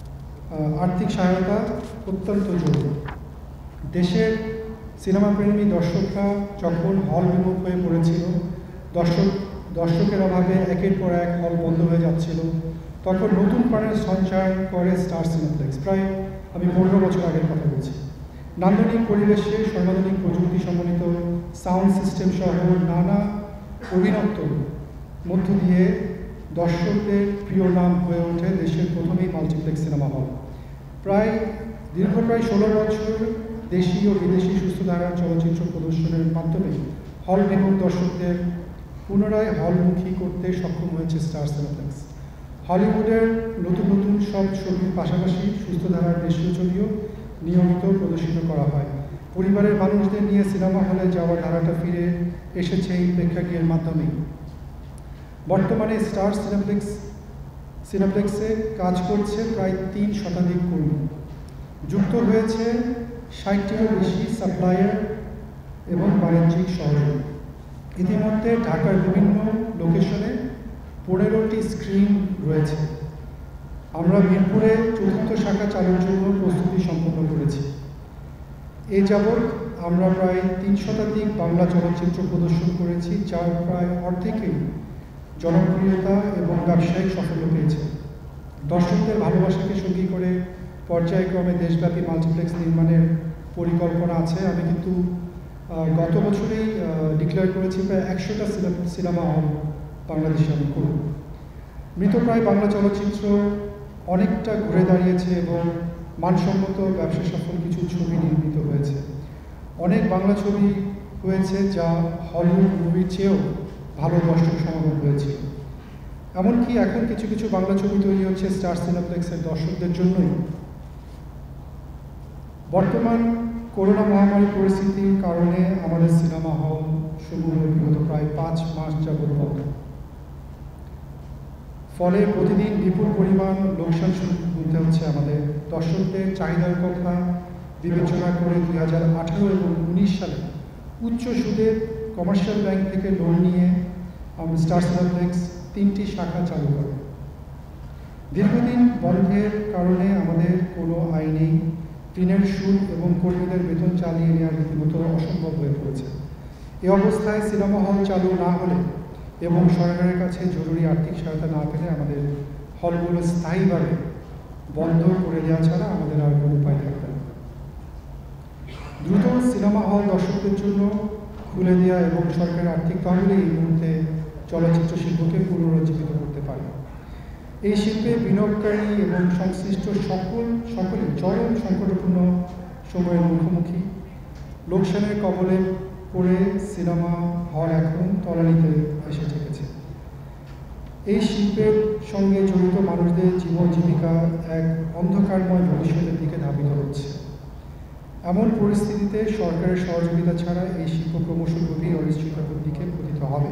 আর্থিক সহায়তা অত্যন্ত জরুরি। দেশের সিনেমাপ্রেমী দর্শকরা যখন হল বিমুখ হয়ে পড়েছিল, দর্শক দর্শকের অভাবে একের পর এক হল বন্ধ হয়ে যাচ্ছিল, তখন নতুন প্রাণের সঞ্চার করে স্টার সিনেপ্লেক্স। প্রায় আমি পনেরো বছর আগের কথা বলছি। নান্দনিক পরিবেশে সর্বাধুনিক প্রযুক্তি সম্বলিত সাউন্ড সিস্টেম সহ নানা অভিনত্ব মধ্য দিয়ে দর্শকদের প্রিয় নাম হয়ে ওঠে দেশের প্রথমেই মাল্টিপ্লেক্স সিনেমা হল। প্রায় দীর্ঘ প্রায় ষোলো বছর দেশি ও বিদেশি সুস্থধারার চলচ্চিত্র প্রদর্শনের মাধ্যমে হল বিমুখ দর্শকদের পুনরায় হলমুখী করতে সক্ষম হয়েছে স্টার সিনেপ্লেক্স। হলিউডের নতুন নতুন সব ছবির পাশাপাশি সুস্থধারার দেশীয় ছবিও নিয়মিত প্রদর্শিত করা হয়। পরিবারের মানুষদের নিয়ে সিনেমা হলে যাওয়ার ধারাটা ফিরে এসেছে এই প্রেক্ষাগৃহের মাধ্যমেই। বর্তমানে স্টার সিনেপ্লেক্স সিনেপ্লেক্সে কাজ করছে প্রায় তিন শতাধিক কর্মী, যুক্ত হয়েছে ষাটটিরও বেশি সাপ্লায়ার এবং বাণিজ্যিক সহযোগী। ইতিমধ্যে ঢাকার বিভিন্ন লোকেশনে পনেরোটি স্ক্রিন রয়েছে। আমরা মিরপুরে চতুর্থ শাখা চালুর জন্য প্রস্তুতি সম্পন্ন করেছি। এ যাবৎ আমরা প্রায় তিন শতাধিক বাংলা চলচ্চিত্র প্রদর্শন করেছি, যার প্রায় অর্ধেকই জনপ্রিয়তা এবং ব্যবসায়িক সাফল্য পেয়েছে। দর্শকদের ভালোবাসাকে সঙ্গী করে পর্যায়ক্রমে দেশব্যাপী মাল্টিপ্লেক্স নির্মাণের পরিকল্পনা আছে। আমি কিন্তু গত বছরেই ডিক্লেয়ার করেছি প্রায় একশোটা সিনেমা হল বাংলাদেশে আমি করব। মৃতপ্রায় বাংলা চলচ্চিত্র অনেকটা ঘুরে দাঁড়িয়েছে এবং মানসম্মত ব্যবসা সফল কিছু ছবি নির্মিত হয়েছে। অনেক বাংলা ছবি হয়েছে যা হলিউড মুভির চেয়েও ভালো দর্শক সমাগম হয়েছে। এমনকি এখন কিছু কিছু বাংলা ছবি তৈরি হচ্ছে স্টার সিনেপ্লেক্সের দর্শকদের জন্যই। বর্তমান করোনা মহামারী পরিস্থিতির কারণে আমাদের সিনেমা হল সমূহ বিগত প্রায় পাঁচ মাস যাবৎ বন্ধ। ফলে প্রতিদিন বিপুল পরিমাণ লোকসান গুনতে হচ্ছে আমাদের। দর্শকদের চাহিদার কথা বিবেচনা করে দুই হাজার আঠারো এবং উনিশ সালে উচ্চ সুদের কমার্শিয়াল ব্যাংক থেকে লোন নিয়ে আমরা স্টার সিনেপ্লেক্স তিনটি শাখা চালু করে। দীর্ঘদিন বন্ধের কারণে আমাদের কোনো আয় নেই, ঋণের সুদ এবং কর্মীদের বেতন চালিয়ে নেওয়ার রীতিমতো অসম্ভব হয়ে পড়েছে। এ অবস্থায় সিনেমা হল চালু না হলে এবং সরকারের কাছে জরুরি আর্থিক সহায়তা না পেলে আমাদের হলগুলো স্থায়ীভাবে বন্ধ করে দেওয়া ছাড়া আমাদের আর কোনো উপায় থাকবে না। দ্রুত সিনেমা হল দর্শকদের জন্য খুলে দেওয়া এবং সরকারের আর্থিক তহবিলে এই মুহূর্তে চলচ্চিত্র শিল্পকে পুনরুজ্জীবিত করতে পারে। এই শিল্পে বিনিয়োগকারী এবং সংশ্লিষ্ট সকল সকলে চরম সংকটপূর্ণ সময়ের মুখোমুখি। লোকসানের কবলে পড়ে সিনেমা হল এখন তলানিতে এসে ঠেকেছে। এই শিল্পের সঙ্গে জড়িত মানুষদের জীবন জীবিকা এক অন্ধকারময় ভবিষ্যতের দিকে ধাবিত হচ্ছে। এমন পরিস্থিতিতে সরকারের সহযোগিতা ছাড়া এই শিল্প ক্রমশ গভীর অনিশ্চয়তার দিকে পতিত হবে।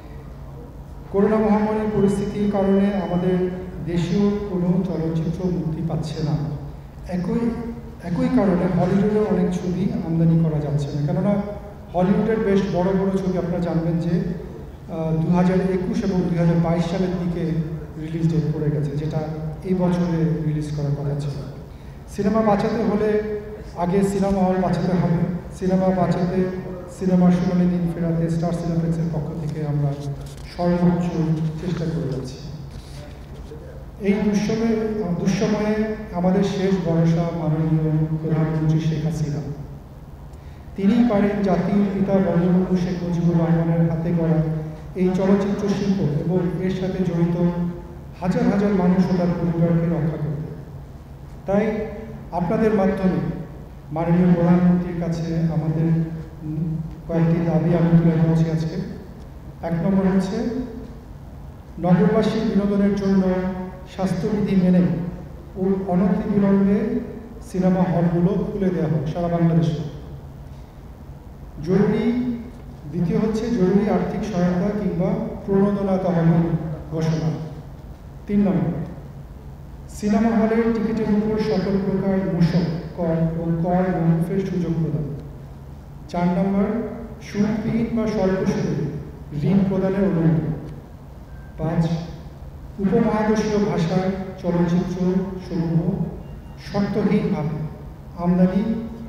করোনা মহামারীর পরিস্থিতির কারণে আমাদের দেশেও কোনো চলচ্চিত্র মুক্তি পাচ্ছে না। একই একই কারণে হলিউডের অনেক ছবি আমদানি করা যাচ্ছে না, কেননা হলিউডের বেশ বড় বড় ছবি আপনারা জানবেন যে দু হাজার একুশ এবং দুই হাজার বাইশ সালের দিকে রিলিজ ডেট পড়ে গেছে, যেটা এই বছরে রিলিজ করার কথা ছিল। সিনেমা বাঁচাতে হলে আগে সিনেমা হল বাঁচাতে হবে। সিনেমা বাঁচাতে সিনেমার সোনালী দিন ফেরাতে স্টার সিনেপ্লেক্সের পক্ষ থেকে আমরা সর্বোচ্চ চেষ্টা করে যাচ্ছি। এই দুঃসময়ে দুঃসময়ে আমাদের শেষ ভরসা মাননীয় প্রধানমন্ত্রী শেখ হাসিনা। তিনিই পারেন জাতির পিতা বঙ্গবন্ধু শেখ মুজিবুর রহমানের হাতে গড়া এই চলচ্চিত্র শিল্প এবং এর সাথে জড়িত হাজার হাজার মানুষ ও তার পরিবারকে রক্ষা করতে। তাই আপনাদের মাধ্যমে মাননীয় প্রধানমন্ত্রীর কাছে আমাদের কয়েকটি দাবি আমি তুলে ধরছি আজকে। এক নম্বর হচ্ছে নগরবাসীর বিনোদনের জন্য স্বাস্থ্যবিধি মেনে ও অনতিবিলম্বে সিনেমা হলগুলো খুলে দেওয়া হোক সারা বাংলাদেশে। জরুরি দ্বিতীয় হচ্ছে জরুরি আর্থিক সহায়তা কিংবা প্রণোদনা তহবিল ঘোষণা। তিন নম্বর সিনেমা হলের টিকিটের উপর সকল প্রকার মূসক কর ও কর মৌকুফের সুযোগ প্রদান। চার নম্বর সুদবিহীন বা স্বল্প সুদে ঋণ প্রদানের অনুমতি। পাঁচ উপমহাদেশীয় ভাষার চলচ্চিত্র সমূহ শর্তহীনভাবে আমদানি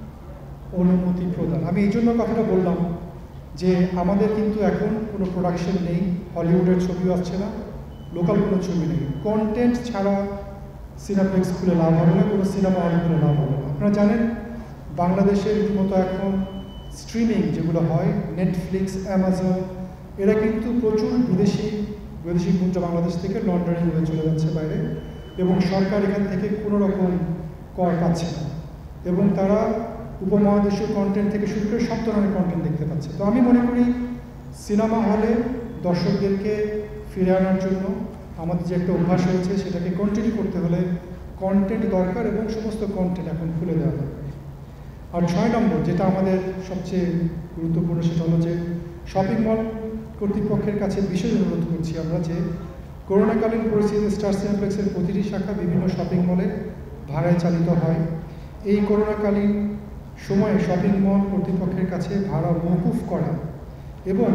অনুমতি প্রদান। আমি এই জন্য কথাটা বললাম যে আমাদের কিন্তু এখন কোনো প্রোডাকশন নেই, হলিউডের ছবিও আসছে না, লোকাল কোনো ছবি নেই। কন্টেন্ট ছাড়া সিনেপ্লেক্স খুলে লাভ হবে না, কোনো সিনেমা হল খুলে লাভ হবে না। আপনারা জানেন বাংলাদেশে রীতিমতো এখন স্ট্রিমিং যেগুলো হয়, নেটফ্লিক্স, অ্যামাজন, এরা কিন্তু প্রচুর বিদেশি বিদেশি পুঞ্জ বাংলাদেশ থেকে লন্ডারিং হয়ে চলে যাচ্ছে বাইরে, এবং সরকার এখান থেকে কোনো রকম কর পাচ্ছে না, এবং তারা উপমহাদেশীয় কন্টেন্ট থেকে শুরু করে সব ধরনের কন্টেন্ট দেখতে পাচ্ছে। তো আমি মনে করি সিনেমা হলে দর্শকদেরকে ফিরে আনার জন্য আমাদের যে একটা অভ্যাস হয়েছে সেটাকে কন্টিনিউ করতে হলে কন্টেন্ট দরকার, এবং সমস্ত কন্টেন্ট এখন খুলে দেওয়া দরকার। আর ছয় নম্বর যেটা আমাদের সবচেয়ে গুরুত্বপূর্ণ, সেটা হলো যে শপিং মল কর্তৃপক্ষের কাছে বিশেষ অনুরোধ করছি আমরা যে করোনাকালীন পরিস্থিতিতে স্টার সিনেপ্লেক্সের প্রতিটি শাখা বিভিন্ন শপিং মলে ভাড়ায় চালিত হয়। এই করোনাকালীন সময়ে শপিং মল কর্তৃপক্ষের কাছে ভাড়া মওকুফ করা এবং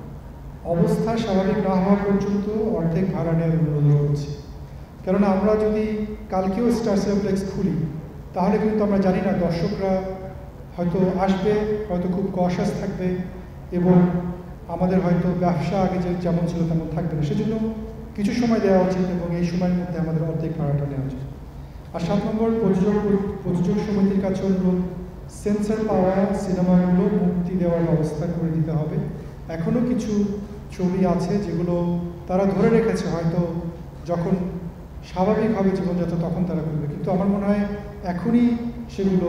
অবস্থা স্বাভাবিক না হওয়া পর্যন্ত অর্ধেক ভাড়া নেওয়ার অনুরোধ করছি। কেননা আমরা যদি কালকেও স্টার সিনেপ্লেক্স খুলি তাহলে কিন্তু আমরা জানি না দর্শকরা হয়তো আসবে, হয়তো খুব কশাস থাকবে, এবং আমাদের হয়তো ব্যবসা আগে যে যেমন ছিল তেমন থাকবে না। সেজন্য কিছু সময় দেওয়া উচিত, এবং এই সময়ের মধ্যে আমাদের অর্ধেক ভাড়াটা নেওয়া উচিত। আর সাত নম্বর, প্রযোজক প্রযোজক সমিতির কাছে অনুরোধ, সেন্সর পাওয়া সিনেমাগুলো মুক্তি দেওয়ার ব্যবস্থা করে দিতে হবে। এখনও কিছু ছবি আছে যেগুলো তারা ধরে রেখেছে, হয়তো যখন স্বাভাবিকভাবে জীবনযাত্রা তখন তারা করবে, কিন্তু আমার মনে হয় এখনই সেগুলো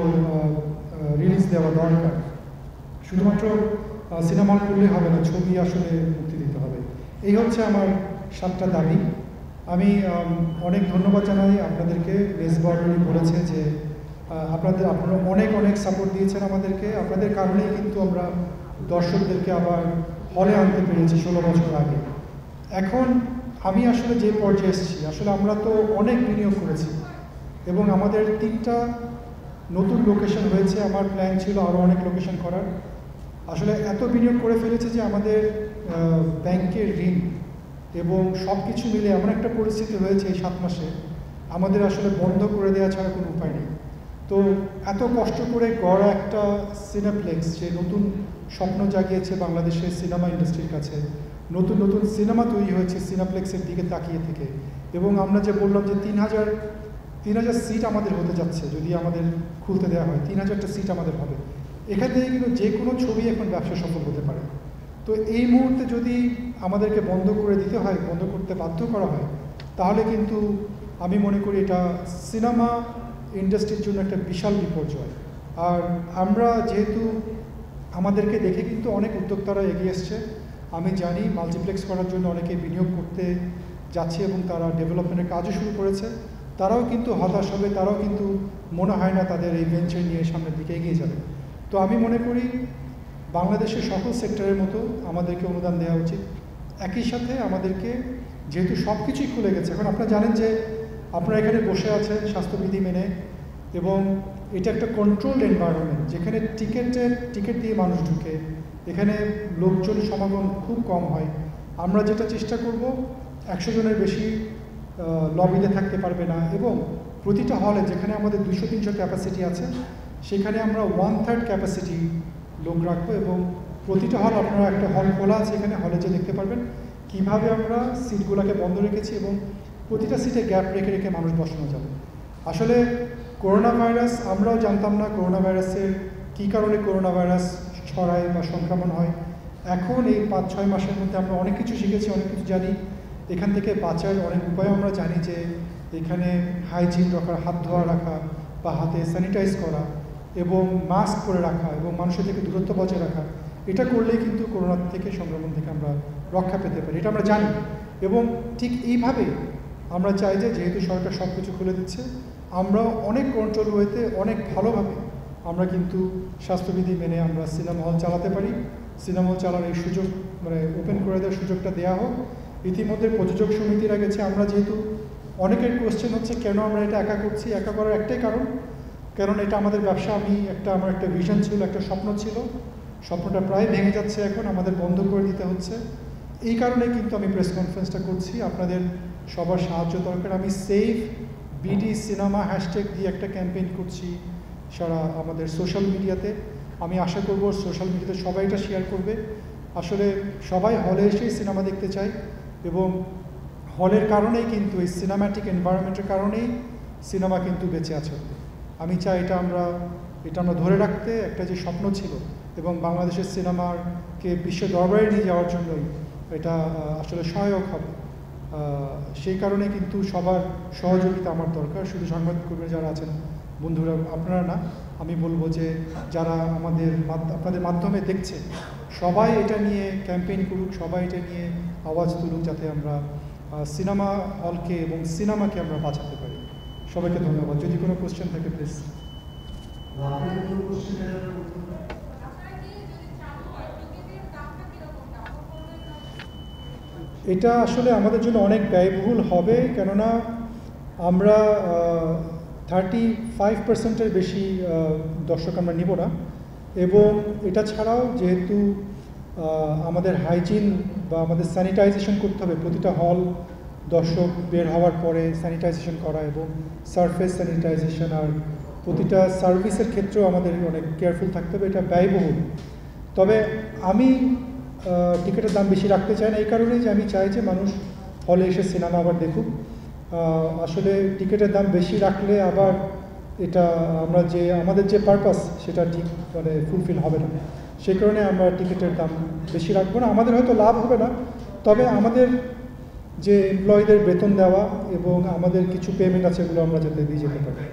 রিলিজ দেওয়া দরকার। শুধুমাত্র সিনেমা করলে হবে না, ছবি আসলে মুক্তি দিতে হবে। এই হচ্ছে আমার সাতটা দাবি। আমি অনেক ধন্যবাদ জানাই আপনাদেরকে। রেসবর্ডারি বলেছে যে আপনাদের আপনারা অনেক অনেক সাপোর্ট দিয়েছেন আমাদেরকে, আপনাদের কারণেই কিন্তু আমরা দর্শকদেরকে আবার হলে আনতে পেরেছি ষোলো বছর আগে। এখন আমি আসলে যে পর্যায়ে এসেছি, আসলে আমরা তো অনেক বিনিয়োগ করেছি, এবং আমাদের তিনটা নতুন লোকেশন হয়েছে। আমার প্ল্যান ছিল আরও অনেক লোকেশন করার। আসলে এত বিনিয়োগ করে ফেলেছে যে আমাদের ব্যাংকের ঋণ এবং সব কিছু মিলে এমন একটা পরিস্থিতি হয়েছে এই সাত মাসে, আমাদের আসলে বন্ধ করে দেওয়া ছাড়া কোনো উপায় নেই। তো এত কষ্ট করে গড়া একটা সিনেপ্লেক্স যে নতুন স্বপ্ন জাগিয়েছে বাংলাদেশের সিনেমা ইন্ডাস্ট্রির কাছে, নতুন নতুন সিনেমা তৈরি হয়েছে সিনেপ্লেক্সের দিকে তাকিয়ে থেকে, এবং আমরা যে বললাম যে তিন হাজার তিন হাজার সিট আমাদের হতে যাচ্ছে যদি আমাদের খুলতে দেওয়া হয়, তিন হাজারটা সিট আমাদের হবে। এখান থেকে কিন্তু যে কোনো ছবি এখন ব্যবসা সফল হতে পারে। তো এই মুহূর্তে যদি আমাদেরকে বন্ধ করে দিতে হয়, বন্ধ করতে বাধ্য করা হয়, তাহলে কিন্তু আমি মনে করি এটা সিনেমা ইন্ডাস্ট্রির জন্য একটা বিশাল বিপর্যয়। আর আমরা যেহেতু আমাদেরকে দেখে কিন্তু অনেক উদ্যোক্তারা এগিয়ে এসছে, আমি জানি মাল্টিপ্লেক্স করার জন্য অনেকে বিনিয়োগ করতে যাচ্ছে এবং তারা ডেভেলপমেন্টের কাজও শুরু করেছে। তারাও কিন্তু হতাশ হবে, তারাও কিন্তু মনে হয় না তাদের এই ভেঞ্চার নিয়ে সামনের দিকে এগিয়ে যাবে। তো আমি মনে করি বাংলাদেশের সকল সেক্টরের মতো আমাদেরকে অনুদান দেওয়া উচিত। একই সাথে আমাদেরকে যেহেতু সব কিছুই খুলে গেছে, এখন আপনারা জানেন যে আপনারা এখানে বসে আছেন স্বাস্থ্যবিধি মেনে, এবং এটা একটা কন্ট্রোলড এনভায়রনমেন্ট যেখানে টিকেটের টিকিট দিয়ে মানুষ ঢুকে, এখানে লোকজন সমাগম খুব কম হয়। আমরা যেটা চেষ্টা করব, একশো জনের বেশি লবিতে থাকতে পারবে না, এবং প্রতিটা হলে যেখানে আমাদের দুশো তিনশো ক্যাপাসিটি আছে সেখানে আমরা ওয়ান থার্ড ক্যাপাসিটি লোক রাখবো, এবং প্রতিটা হল আপনারা একটা হল খোলা আছে, এখানে হলে যে দেখতে পারবেন কীভাবে আমরা সিটগুলোকে বন্ধ রেখেছি, এবং প্রতিটা সিটে গ্যাপ রেখে রেখে মানুষ বসানো যাবে। আসলে করোনা ভাইরাস আমরাও জানতাম না করোনা ভাইরাসের কী কারণে করোনা ভাইরাস ছড়ায় বা সংক্রমণ হয়। এখন এই পাঁচ ছয় মাসের মধ্যে আমরা অনেক কিছু শিখেছি, অনেক কিছু জানি। এখান থেকে বাঁচার অনেক উপায় আমরা জানি, যে এখানে হাইজিন রাখা, হাত ধোয়া রাখা বা হাতে স্যানিটাইজ করা এবং মাস্ক পরে রাখা এবং মানুষের থেকে দূরত্ব বজায় রাখা, এটা করলেই কিন্তু করোনা থেকে সংক্রমণ থেকে আমরা রক্ষা পেতে পারি, এটা আমরা জানি। এবং ঠিক এইভাবেই আমরা চাই যে যেহেতু সরকার সব কিছু খুলে দিচ্ছে, আমরা অনেক কন্ট্রোল ওয়েতে অনেক ভালোভাবে আমরা কিন্তু স্বাস্থ্যবিধি মেনে আমরা সিনেমা হল চালাতে পারি। সিনেমা হল চালার এই সুযোগ মানে ওপেন করে দেওয়ার সুযোগটা দেওয়া হোক। ইতিমধ্যে প্রযোজক সমিতিরা গেছে, আমরা যেহেতু অনেকের কোয়েশ্চেন হচ্ছে কেন আমরা এটা একা করছি, একা করার একটাই কারণ, কারণ এটা আমাদের ব্যবসা। আমি একটা আমার একটা ভিশন ছিল, একটা স্বপ্ন ছিল, স্বপ্নটা প্রায় ভেঙে যাচ্ছে, এখন আমাদের বন্ধ করে দিতে হচ্ছে। এই কারণে কিন্তু আমি প্রেস কনফারেন্সটা করছি, আপনাদের সবার সাহায্য দরকার। আমি সেফ বিডি সিনেমা হ্যাশট্যাগ দিয়ে একটা ক্যাম্পেইন করছি সারা আমাদের সোশ্যাল মিডিয়াতে। আমি আশা করব সোশ্যাল মিডিয়াতে সবাই এটা শেয়ার করবে। আসলে সবাই হলে এসেই সিনেমা দেখতে চায় এবং হলের কারণেই কিন্তু এই সিনেম্যাটিক এনভায়রনমেন্টের কারণেই সিনেমা কিন্তু বেঁচে আছে। আমি চাই এটা আমরা এটা আমরা ধরে রাখতে, একটা যে স্বপ্ন ছিল এবং বাংলাদেশের সিনেমাকে বিশ্ব দরবারে নিয়ে যাওয়ার জন্যই এটা আসলে সহায়ক হবে। সেই কারণে কিন্তু সবার সহযোগিতা আমার দরকার, শুধু সাংবাদিককর্মী যারা আছেন বন্ধুরা আপনারা না, আমি বলবো যে যারা আমাদের আপনাদের মাধ্যমে দেখছে সবাই এটা নিয়ে ক্যাম্পেইন করুক, সবাই এটা নিয়ে আওয়াজ তুলুক, যাতে আমরা সিনেমা হলকে এবং সিনেমাকে আমরা বাঁচাতে পারি। সবাইকে ধন্যবাদ। যদি কোনো কোশ্চেন থাকে প্লিজ। এটা আসলে আমাদের জন্য অনেক ব্যয়বহুল হবে, কেননা আমরা থার্টি ফাইভ পার্সেন্টের বেশি দর্শক আমরা নিব না, এবং এটা ছাড়াও যেহেতু আমাদের হাইজিন বা আমাদের স্যানিটাইজেশন করতে হবে, প্রতিটা হল দর্শক বের হওয়ার পরে স্যানিটাইজেশন করা এবং সারফেস স্যানিটাইজেশন, আর প্রতিটা সার্ভিসের ক্ষেত্রেও আমাদের অনেক কেয়ারফুল থাকতে হবে। এটা ব্যয়বহুল। তবে আমি টিকিটের দাম বেশি রাখতে চাই না, এই কারণেই যে আমি চাই যে মানুষ হলে এসে সিনেমা আবার দেখুক। আসলে টিকিটের দাম বেশি রাখলে আবার এটা আমরা যে আমাদের যে পারপাস সেটা ঠিক মানে ফুলফিল হবে না, সেই কারণে আমরা টিকিটের দাম বেশি রাখবো না। আমাদের হয়তো লাভ হবে না, তবে আমাদের যে এমপ্লয়ীদের বেতন দেওয়া এবং আমাদের কিছু পেমেন্ট আছে এগুলো আমরা যাতে দিয়ে যেতে পারি।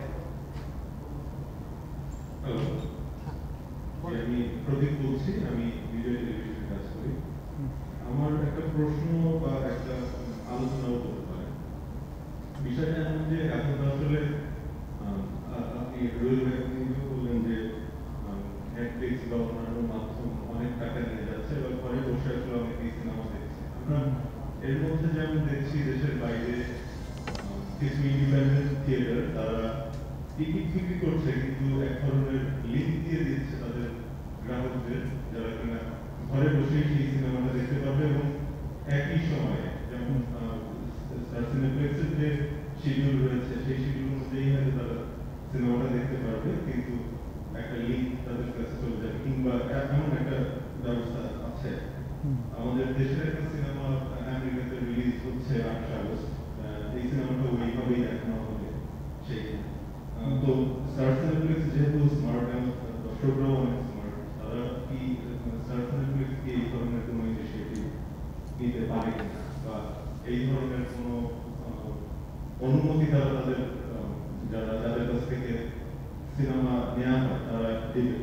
আমি প্রদীপ বলছি, আমি বিজয় টেলিভিশনে কাজ করি। আমার একটা প্রশ্ন বা একটা আলোচনাও করতে পারে। বিষয়টা এমন যে এখন আসলে আপনি বললেন যে নেটফ্লিক্স বা অন্যান্য মাধ্যম অনেক টাকা নিয়ে যাচ্ছে বা ঘরে বসে আসলে অনেকেই সিনেমা দেখছে। আমরা এর মধ্যে যেমন দেখছি দেশের বাইরে কিছু ইন্ডিপেন্ডেন্ট থিয়েটার তারা টিকিট বিক্রি করছে, কিন্তু এক ধরনের লিঙ্ক দিয়ে দিচ্ছে তাদের গ্রাহকদের, যারা কিনা ঘরে বসেই সেই সিনেমাটা দেখতে পারবে এবং একই সময়ে, যেমন স্টার সিনেপ্লেক্সের যে শিডিউল রয়েছে সেই শিডিউল অনুযায়ী হয়তো তারা সিনেমাটা দেখতে পারবে, কিন্তু একটা লিঙ্ক তাদের কাছে চলে যাবে, কিংবা এমন একটা ব্যবস্থা আছে। আমাদের দেশের একটা সিনেমা আমেরিকাতে রিলিজ হচ্ছে আঠাশে আগস্ট, এই সিনেমাটা ওইভাবেই দেখানো হবে সেই। তো স্টার সিনেপ্লেক্স যেহেতু স্মার্ট এবং দর্শকরাও অনেক স্মার্ট, তারা কি স্টার সিনেপ্লেক্স কি এই ধরনের কোনো ইনিশিয়েটিভ নিতে পারে কিনা, বা এই ধরনের কোনো অনুমতি তারা তাদের যারা যাদের কাছ থেকে সিনেমা নেওয়া হয় তারা দেবে?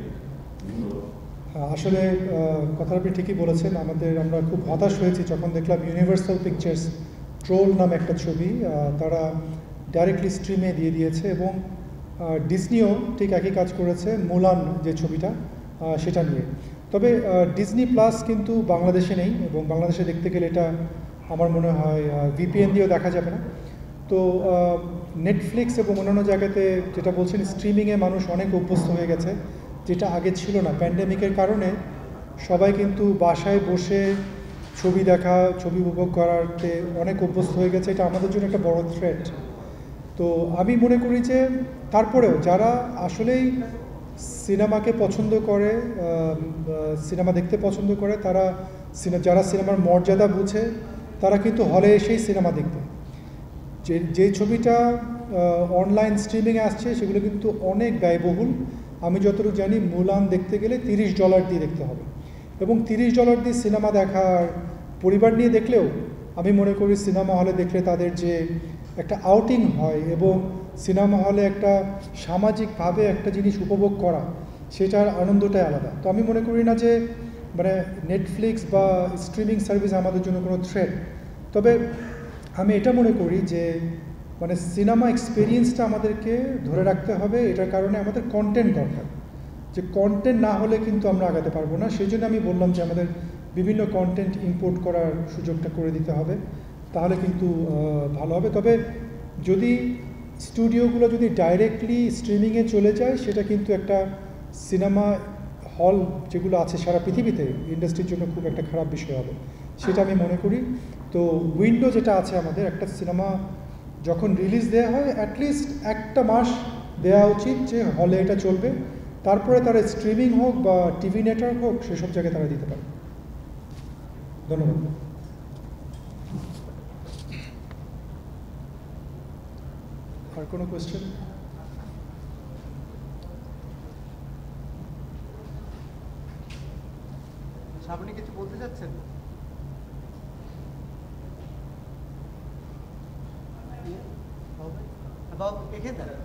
আসলে কথা আপনি ঠিকই বলেছেন। আমাদের আমরা খুব হতাশ হয়েছি যখন দেখলাম ইউনিভার্সাল পিকচার্স ট্রোল নামে একটা ছবি তারা ডাইরেক্টলি স্ট্রিমে দিয়ে দিয়েছে, এবং ডিজনিও ঠিক একই কাজ করেছে মুলান যে ছবিটা সেটা নিয়ে। তবে ডিজনি প্লাস কিন্তু বাংলাদেশে নেই, এবং বাংলাদেশে দেখতে গেলে এটা আমার মনে হয় ভিপিএন দিয়েও দেখা যাবে না। তো নেটফ্লিক্স এবং অন্যান্য জায়গাতে যেটা বলছেন স্ট্রিমিংয়ে মানুষ অনেক অভ্যস্ত হয়ে গেছে, যেটা আগে ছিল না। প্যান্ডেমিকের কারণে সবাই কিন্তু বাসায় বসে ছবি দেখা, ছবি উপভোগ করাতে অনেক অভ্যস্ত হয়ে গেছে। এটা আমাদের জন্য একটা বড় থ্রেট। তো আমি মনে করি যে তারপরেও যারা আসলেই সিনেমাকে পছন্দ করে, সিনেমা দেখতে পছন্দ করে, তারা যারা সিনেমার মর্যাদা বুঝে তারা কিন্তু হলে এসেই সিনেমা দেখবে। যে যে ছবিটা অনলাইন স্ট্রিমিংয়ে আসছে সেগুলো কিন্তু অনেক ব্যয়বহুল। আমি যতটুকু জানি মুলান দেখতে গেলে তিরিশ ডলার দিয়ে দেখতে হবে, এবং তিরিশ ডলার দিয়ে সিনেমা দেখার পরিবার নিয়ে দেখলেও আমি মনে করি সিনেমা হলে দেখলে তাদের যে একটা আউটিং হয় এবং সিনেমা হলে একটা সামাজিকভাবে একটা জিনিস উপভোগ করা, সেটার আনন্দটাই আলাদা। তো আমি মনে করি না যে মানে নেটফ্লিক্স বা স্ট্রিমিং সার্ভিস আমাদের জন্য কোনো থ্রেট। তবে আমি এটা মনে করি যে মানে সিনেমা এক্সপিরিয়েন্সটা আমাদেরকে ধরে রাখতে হবে। এটার কারণে আমাদের কন্টেন্ট দরকার, যে কন্টেন্ট না হলে কিন্তু আমরা আগাতে পারবো না। সেই জন্য আমি বললাম যে আমাদের বিভিন্ন কন্টেন্ট ইম্পোর্ট করার সুযোগটা করে দিতে হবে, তাহলে কিন্তু ভালো হবে। তবে যদি স্টুডিওগুলো যদি ডাইরেক্টলি স্ট্রিমিংয়ে চলে যায়, সেটা কিন্তু একটা সিনেমা হল যেগুলো আছে সারা পৃথিবীতে ইন্ডাস্ট্রির জন্য খুব একটা খারাপ বিষয় হবে, সেটা আমি মনে করি। তো উইন্ডো যেটা আছে আমাদের, একটা সিনেমা যখন রিলিজ দেওয়া হয় অ্যাটলিস্ট একটা মাস দেওয়া উচিত যে হলে এটা চলবে, তারপরে তারা স্ট্রিমিং হোক বা টিভি নেটওয়ার্ক হোক সেসব জায়গায় তারা দিতে পারে। ধন্যবাদ। আর কোনো কোয়েশ্চেন? সামনে কিছু বলতে চাচ্ছেন? বাবু এখানে দাঁড়ান।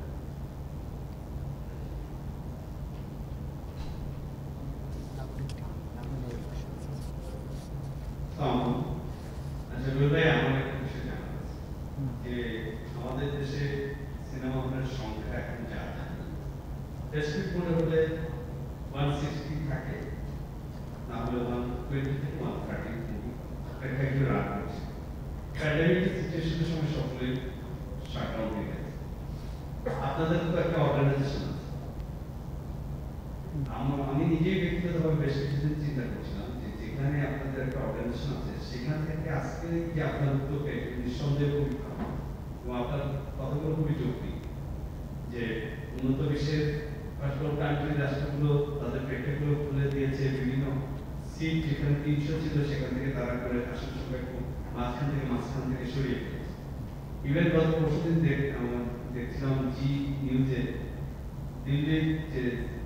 আচ্ছা ভাই, আমার একটা বিষয় জানা আছে যে আমাদের দেশে সিনেমা হলের সংখ্যা এখন যা রেস্ট্রিক্ট মনে হলে ওয়ান সিক্সটি থাকে, না হলে ওয়ান টোয়েন্টি থেকে ওয়ান থার্টি মুভি প্রেক্ষাগৃহে রান করছে। প্যান্ডেমিক সিচুয়েশনের সময় সকলে শাটডাউন হয়ে গেছে। আপনাদের তো একটা অর্গানাইজেশন আছে। আমি নিজেই ব্যক্তিগতভাবে বেশ কিছুদিন চিন্তা করছিলাম যে যেখানে আপনাদের একটা অর্গানাইজেশন আছে সেখান থেকে আজকে যে আপনার উদ্যোগে নিঃসন্দেহ খুবই ভালো এবং আপনার কথাগুলো খুবই যৌক্তিক যে উন্নত বিশ্বের ফার্স্ট ওয়ার্ল্ড কান্ট্রি রাষ্ট্রগুলো তাদের প্রেক্ষাগুলো খুলে দিয়েছে, বিভিন্ন সিট যেখানে তিনশো ছিল সেখান থেকে তারা করে আসন সংখ্যা খুব মাঝখান থেকে মাঝখান থেকে সরিয়ে ফেলেছে। ইভেন গত পরশুদিন দেখছিলাম জি নিউজে দিল্লির যে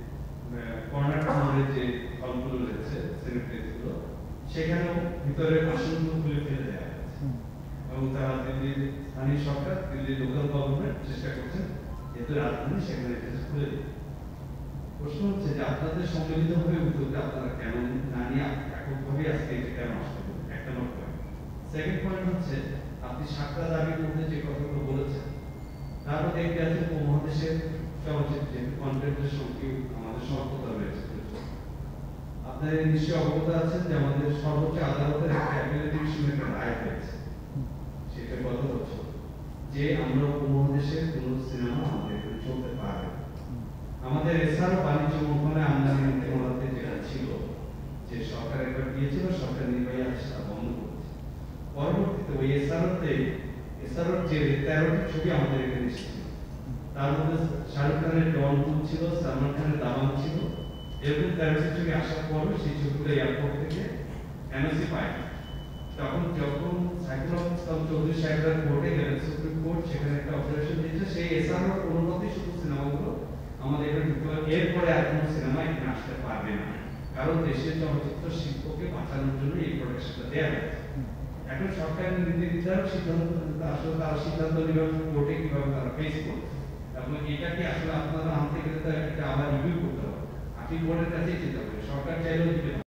কর্নাটকের যে হলগুলো রয়েছে সিনেপ্লেক্সগুলো সেখানেও ভিতরে আসনগুলো খুলে ফেলে দেওয়া হয়েছে এবং তারা দিল্লির স্থানীয় সরকার, দিল্লির লোকাল গভর্নমেন্ট চেষ্টা করছেন যেহেতু রাজধানী সেখানে এটা খুলে দিতে। প্রশ্ন হচ্ছে যে আপনাদের সম্মিলিতভাবে উদ্যোগটা আপনারা কেন না নিয়ে এককভাবে আজকে এটা কেন আসতে পারেন? একটা নোট পয়েন্ট। সেকেন্ড পয়েন্ট হচ্ছে আপনি সাতটা দাবির মধ্যে যে কথাগুলো বলেছেন তারপর দেখতে আছে উপমহাদেশের চলচ্চিত্র কন্টেন্টের সঙ্গে আমাদের সমান্তরাল রয়েছে। আপনারা নিশ্চয়ই অবগত আছেন যে আমাদের সর্বোচ্চ আদালতের একটা অ্যাপিলেট ডিভিশনের একটা রায় হয়েছে, সেটা গত বছর, যে আমরা উপমহাদেশের কোনো সিনেমা আমাদের এখানে চলতে পারবে না। আমাদের এছাড়াও বাণিজ্য মন্ত্রণালয়ে আমদানি নীতিমালাতে যেটা ছিল যে সরকার একবার দিয়েছিল, সরকার নির্বাহী আছে তা বন্ধ করেছে। পরবর্তীতে ওই এসআরওতে এসআরওর যে তেরোটি ছবি আমাদের এখানে এসেছিল, তার মধ্যে শাহরুখ খানের ডন টু ছিল, সালমান খানের দাবাং ছিল, এরকম তেরোটি ছবি আসার পরও সেই ছবিগুলো এয়ারপোর্ট থেকে এনওসি পায়। তখন যখন সাইকুল ইসলাম চৌধুরী সাহেবরা কোর্টে গেলেন, সুপ্রিম কোর্ট সেখানে একটা অপারেশন দিয়েছে, সেই এসআরওর অনুমতি শুধু সিনেমাগুলো আমাদের এখানে ঢুকতে পারে, এরপরে আর কোনো সিনেমা এখানে আসতে পারবে না, কারণ দেশের চলচ্চিত্র শিল্পকে বাঁচানোর জন্য এই প্রোটেকশনটা দেওয়া হয়েছে। এখন সরকারের নীতি নির্ধারক সিদ্ধান্ত আসলে তারা সিদ্ধান্ত নেবেন কোর্টে কিভাবে তারা ফেস করবে এবং এটা কি আসলে আপনারা আনতে গেলে এটা আবার রিভিউ করতে হবে। আপনি বোর্ডের কাছেই চিন্তা করেন, সরকার চাইলেও দিবে না।